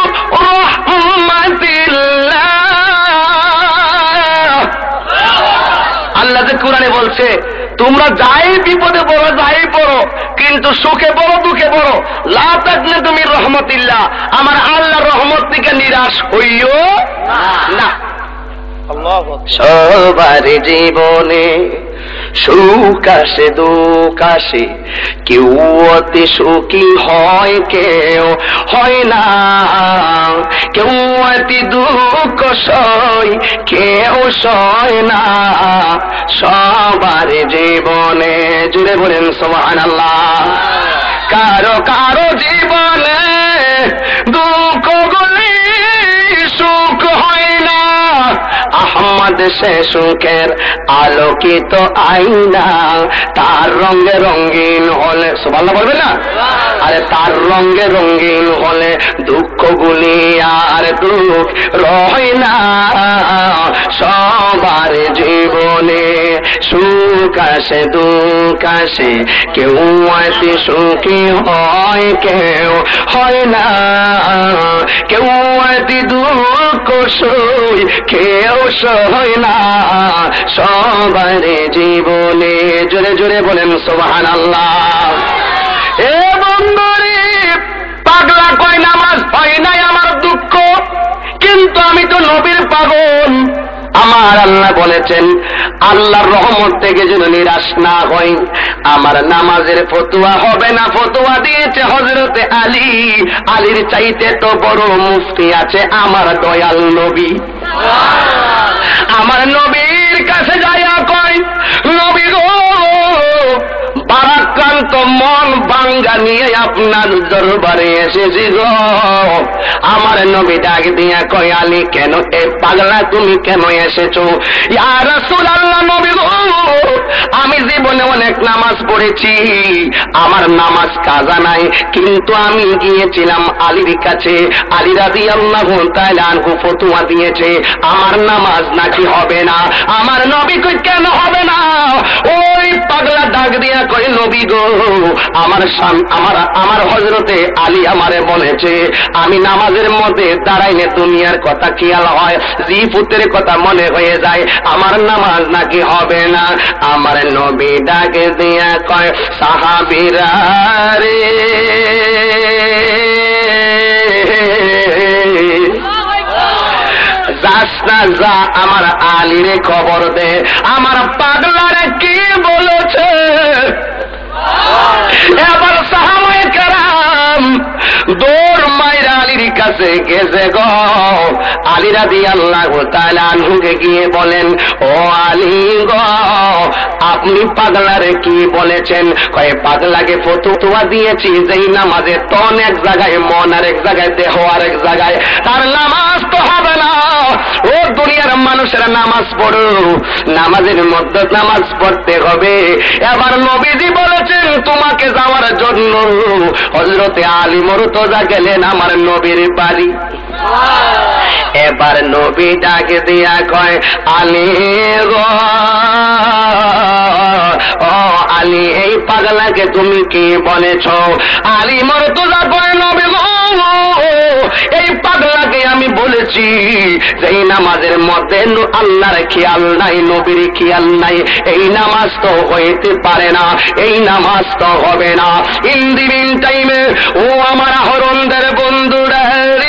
রাহমাতিল্লাহ। আল্লাহ যে কোরআনে বলছে তোমরা যাই বিপদে পড়ো যাই পড়ো, কিন্তু সুখে পড়ো দুঃখে পড়ো, লা তাকনাতু মির রাহমাতিল্লাহ, আমার আল্লাহর রহমত থেকে নিরাশ হইও না। সবার জীবনে সুখ আসে দুঃখ আসে, কেউ অতি সুখী হয় কেউ হয় না, কেউ অতি দুঃখ সয় কেউ সয় না। সবার জীবনে, জুড়ে বলেন সুবহানাল্লাহ, কারো কারো জীবনে দুঃখ গুলি সুখ হয় না। আহমদ সে সুখের আলোকিত আয়না, তার রঙে রঙিন হলে, সুবহানাল্লাহ বলবে না? আরে তার রঙে রঙিন হলে দুঃখ গুলি আর দুঃখ রয় না। সবার জীবনে সুখ আসে দুঃখ আসে, কেউ অতি সুখী হয় কেউ হয় না, কেউ অতি দুঃখ সই কেউ সয় না। সবার জীবনে, জোরে জোরে বলেন সুবহানাল্লাহ। এ বন্ধুরে, পাগলা কয় নামাজ হয় নাই আমার দুঃখ, কিন্তু আমি তো নবীর পাগল, আমার আমার আল্লাহ বলেছেন আল্লাহর রহমত থেকে যেন নিরাশ না হয়, আমার নামাজের ফতোয়া হবে না। ফতোয়া দিয়েছে হযরতে আলী। আলীর চাইতে তো বড় মুফতি আছে আমার দয়াল নবী। আমার নবীর কাছে যাইয়া কয়, নবী গো, বারাক্রান্ত মন ভাঙ্গা নিয়ে আপনার দরবারে এসেছি গো। আমার নবী ডাক দিয়া কয়, আলী কেন এ পাগলা তুমি কেন এসেছো? ইয়া রাসূলুল্লাহ, নবী গো, আমি জীবনে অনেক নামাজ পড়েছি, আমার নামাজ কাজা নাই, কিন্তু আমি গিয়েছিলাম আলীর কাছে। আলী রাদিয়াল্লাহু তাআলা আনহু ফতোয়া দিয়েছে আমার নামাজ নাকি হবে না। আমার নবী কই কেন হবে না? ওই পাগলা ডাক দিয়া কয়, নবী গো, আমার আমার আমার হযরতে আলী আমারে বলেছে আমি নামাজের মধ্যে দাঁড়াইলে দুনিয়ার কথা খেয়াল হয়, জি পুত্রের কথা মনে হয়ে যায়, আমার নামাজ নাকি হবে না। আমার নবী ডাক দিয়া কয়, সাহাবীরা রে, যাস না, যা আমার আলীরে খবর দে আমার পাগলারে কি বলেছে। এবার সাহাবায়ে কেরাম দৌড় মাইরা আলীর কাছে গেছে গো। আলী রাদিয়াল্লাহু তাআলা আনহুকে গিয়ে বলেন, ও আলী গো, আপনি পাগলারে কি বলেছেন? কয়, পাগলাকে ফতোয়া দিয়েছি যেই নামাজে তন এক জায়গায়, মন আর এক জায়গায়, দেহ আর এক জায়গায়, তার নামাজ তো হবে না। ও দুনিয়ার মানুষেরা নামাজ পড়ো, নামাজের মধ্যে নামাজ পড়তে হবে। এবার নবীজি বলেছেন তোমাকে যাওয়ার জন্য হযরতে আলী মুরতজা গেলেন আমার নবীর বাড়ি। এবার নবী ডাকে দিয়া কয়, আলী গো, ও আলী, এই পাগলাকে তুমি কি বলেছ? আলী মুরতজা কয়, নবী গো, এই পাগলাকে আমি বলেছি যে এই নামাজের মধ্যে আল্লাহর খেয়াল নাই, নবীর খেয়াল নাই, এই নামাজ তো হইতে পারে না, এই নামাজ তো হবে না। ইন দি মিন টাইমে ও আমার হরণদের বন্ধুরা,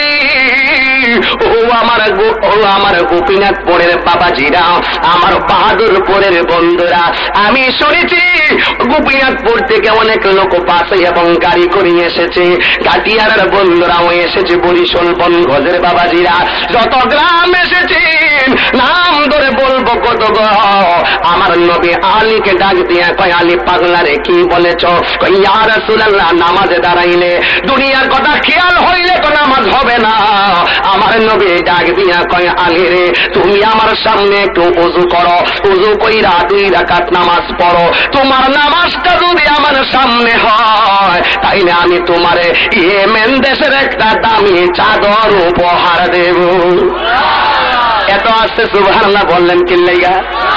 ও আমার ও আমার গোপীনাথপুরের বাবাজিরা, আমার বাহাদুরপুরের বন্ধুরা, আমি শুনেছি গোপীনাথপুর থেকে অনেক লোক বাসে এবং গাড়ি করে এসেছে, কাটিয়ারের বন্ধুরাও এসেছে, বরিশাল বনগজের বাবাজিরা, যত গ্রাম এসেছেন নাম ধরে বলবো কত গো। আমার নবী আলীকে ডাক দিয়া কয়, আলী পাগলারে কি বলেছ? কয়, ইয়া রাসূলুল্লাহ, নামাজে দাঁড়াইলে দুনিয়ার কথা খেয়াল হইলে তো নামাজ হবে না। আমার নবী ডাক দিয়া কয়, আলী রে, তুমি আমার সামনে একটু ওযু করো, ওযু কইরা দুই রাকাত নামাজ পড়ো, তোমার নামাজটা যদি আমার সামনে হয় তাইলে আমি তোমারে ইয়েমেন দেশের একটা দামি চাদর উপহার দেব। এত আসছে সুবহানাল্লাহ বললেন কি লাইগা?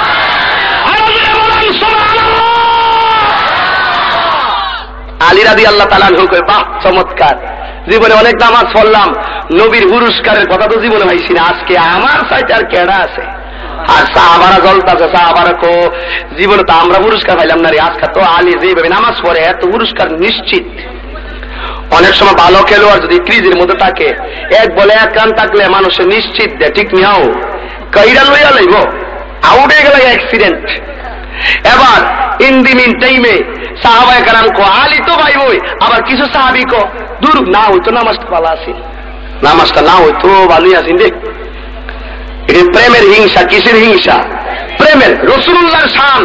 আলী রাদিয়াল্লাহু তাআলা আনহু কয়, বাহ, চমৎকার, জীবনে অনেক নামাজ পড়লাম, নবীর পুরস্কারের কথা তো জীবনে পাইছি না, আজকে আমার সাথে আর কেডা আছে? আর সাহাবারা জ্বলতাছে, সাহাবারা কো জীবনে তো আমরা পুরস্কার পাইলাম না রে, আজকে তো আলী যেভাবে নামাজ পড়ে এত পুরস্কার নিশ্চিত। অনেক সময় ভালো খেলোয়াড় যদি ক্রিজের মধ্যে থাকে, এক বলে এক রান থাকলে মানুষের নিশ্চিত দেয়, ঠিক নিও কইরা লইয়া লইব, আউট হয়ে গেলে অ্যাক্সিডেন্ট। এবার ইন দি মিন টাইমে সাহাবায়ে কেরাম কো, আলী তো ভাই বই, আবার কিছু সাহাবী কো, দূর না হইতো নামাজটা ভালো আছে, নামাজটা না হইতো ভালোই আছেন রে। এটা প্রেমের হিংসা। কিসের হিংসা? প্রেমের, রাসূলুল্লাহর শান।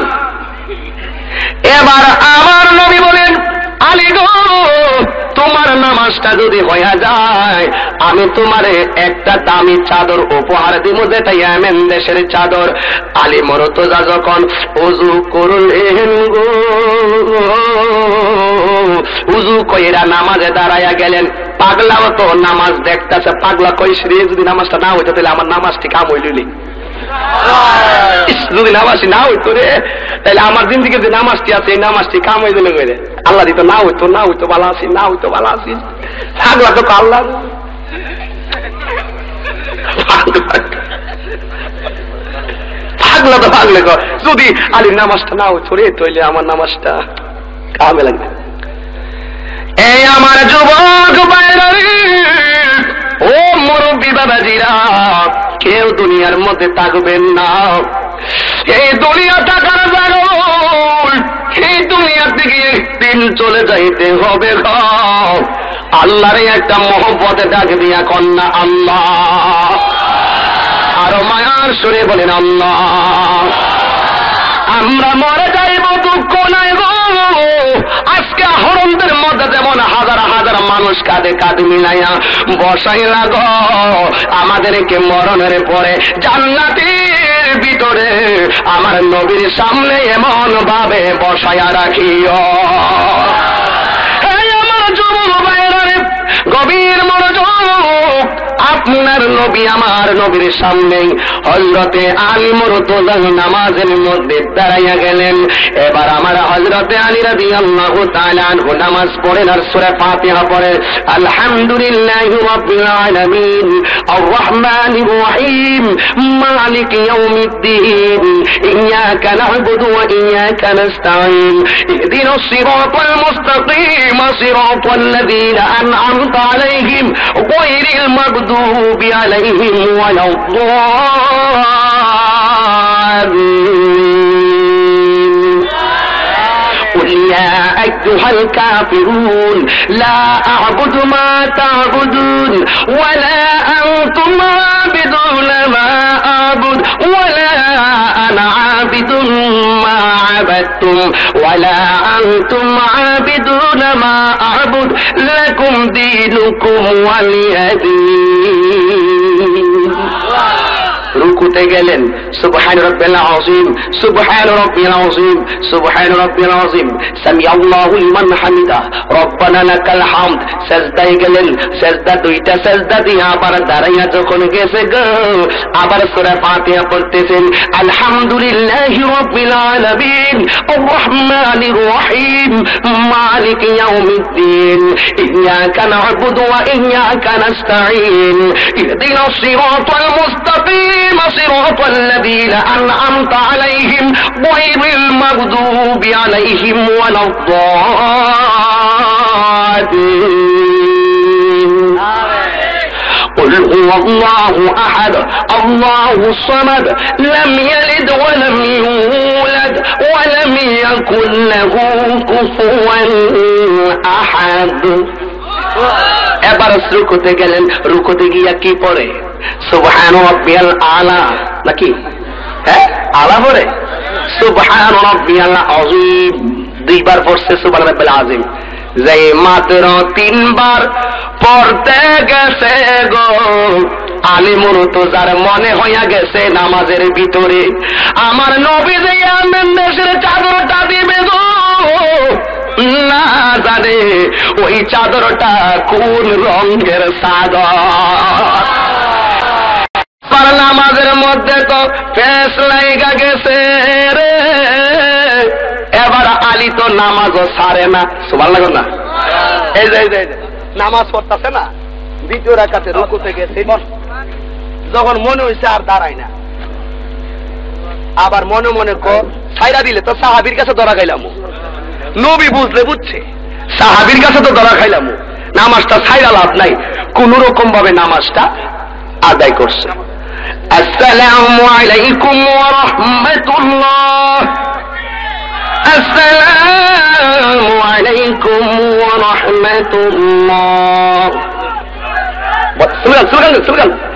এবার আমার নবী বলেন, আলী গো, তোমার নামাজটা যদি হয়ে যায় আমি তোমারে একটা দামি চাদর উপহার দিব, যেটা ইয়েমেন দেশের চাদর। আলী মুরতজা যখন ওযু করলেন গো, ওযু কইরা নামাজে দাঁড়াইয়া গেলেন। পাগলাও তো নামাজ দেখতেছে, পাগলা কইছে রে, যদি নামাজটা না হইতো তাহলে আমার নামাজটি কাম হইলি, যদি নামাজটি না হইতো রে তাহলে আমার জিন্দিগি যে নামাজটি আছে এই নামাজটি কাম হয়ে দিলে গেলে, আল্লাহ দিত না হইতো, না হইতো ভালো আছি, না হইতো ভালো আছি। পাগলা তো আল্লাহ, পাগলা তো পাগলে কর, যদি আলীর নামাজটা না হইতো রে তাহলে আমার নামাজটা কামে লাগবে। এই আমার যুবক ভাইরা, ও মুরব্বী বাবাজিরা, কেউ দুনিয়ার মধ্যে থাকবেন না। এই দুনিয়া থাকার জায়গা, এই দুনিয়া থেকে একদিন চলে যাইতে হবে গো। আল্লাহর একটা মহব্বতে ডাক দিয়া কন্যা আল্লাহ, আরো মায়ার সুরে বলেন আল্লাহ। আমরা মরে যাইব দুঃখ নাই গো। আজকে হরমদের মধ্যে যেমন হাজার হাজার মানুষ কাঁধে কাঁধ মিলাইয়া বসাই লাগো, আমাদেরকে মরণের পরে জান্নাতের ভিতরে আমার নবীর সামনে এমন ভাবে বসাইয়া রাখিও। আমার যুবক ভাইরা রে, গভীর মনোযোগ। আপনার নবী আমার নবীর সামনে হযরতে আলী মুরতজা নামাজের মধ্যে দাঁড়াইয়া গেলেন। এবার আমার হযরতে আলী রাদিয়াল্লাহু তাআলা আনহু নামাজ পড়েন আর সূরা ফাতিহা পড়েন। আলহামদুলিল্লাহি রাব্বিল আলামিন আর রহমানির রহিম মালিক ইয়াউমিদ্দিন ইয়াকা না'বুদু ওয়া ইয়াকা নাস্তাঈন ইহদিনাস সিরাতাল মুস্তাকিম সিরাতাল লাযীনা আন'আমতা আলাইহিম গায়রিল মাগদুবি আলাইহিম ওয়ালাদ-দাল্লিন। قل يا أيها الكافرون لا أعبد ما تعبدون ولا أنتم عابدون ما أعبد ولا أنا عابد ما عبدتم ولا أنتم عابدون ما أعبد لكم دينكم ولي دين। রুকুতে গেলেন সুবহান রাব্বিল আযীম সুবহান রাব্বিল আযীম সুবহান রাব্বিল আযীম সামিআল্লাহু লিমান হামিদা রব্বানা লাকাল হামদ। সাজদায় গেলেন, সাজদা দুইটা সাজদা দিয়ে আবার দাঁড়াইয়া যখন গেছে গো, আবার সূরা ফাতিহা পড়তেছেন। আলহামদুলিল্লাহি রাব্বিল আলামিন আর রহমানির রহিম মালিক ইয়াউমিদ্দিন ইয়াকা না'বুদু ওয়া ইয়াকা নাস্তাঈন ইহদিনাস সিরাতাল মুস্তাকিম صراط الذين أنعمت عليهم غير المغضوب عليهم ولا الضالين। قل هو الله أحد الله الصمد لم يلد ولم يولد ولم يكن له كفوا أحد। এবার রুকুতে গেলেন, রুকুতে গিয়া কি পড়ে? সুবহান রাব্বিয়াল আলা নাকি? হ্যাঁ, আলা পড়ে সুবহান রাব্বিয়াল আযীম। দুইবার পড়ছে সুবহান রাব্বিল আযীম। যে মাত্র তিনবার পড়তে গেছে গো, আলী মুরতজার মনে হইয়া গেছে নামাজের ভিতরে আমার নবী যে আমেন দেশের চাদরটা দিবে গো, না জানে ওই চাদরটা কোন রঙের চাদর। নামাজের মধ্যে তো ফেস লাইগা গেছে রে। এবার আলী তো নামাজও ছাড়ে না। সুবহানাল্লাহ না? এই যে নামাজ পড়তেছে না, দ্বিতীয় রাকাতে রুকুতে গেছে, যখন মনে হয়েছে আর দাঁড়ায় না, আবার মনে মনে কর ছাইরা দিলে তো সাহাবীর কাছে ধরা খাইলাম। নবী বুঝলে বুঝছে, সাহাবীর কাছে তো ধরা খাইলাম, নামাজটা ছাইরা লাভ নাই, কোন রকম ভাবে নামাজটা আদায় করছে। আসসালামু আলাইকুম ওয়া রাহমাতুল্লাহ, আসসালামু আলাইকুম ওয়া রাহমাতুল্লাহ। সুবহানাল্লাহ সুবহানাল্লাহ সুবহানাল্লাহ।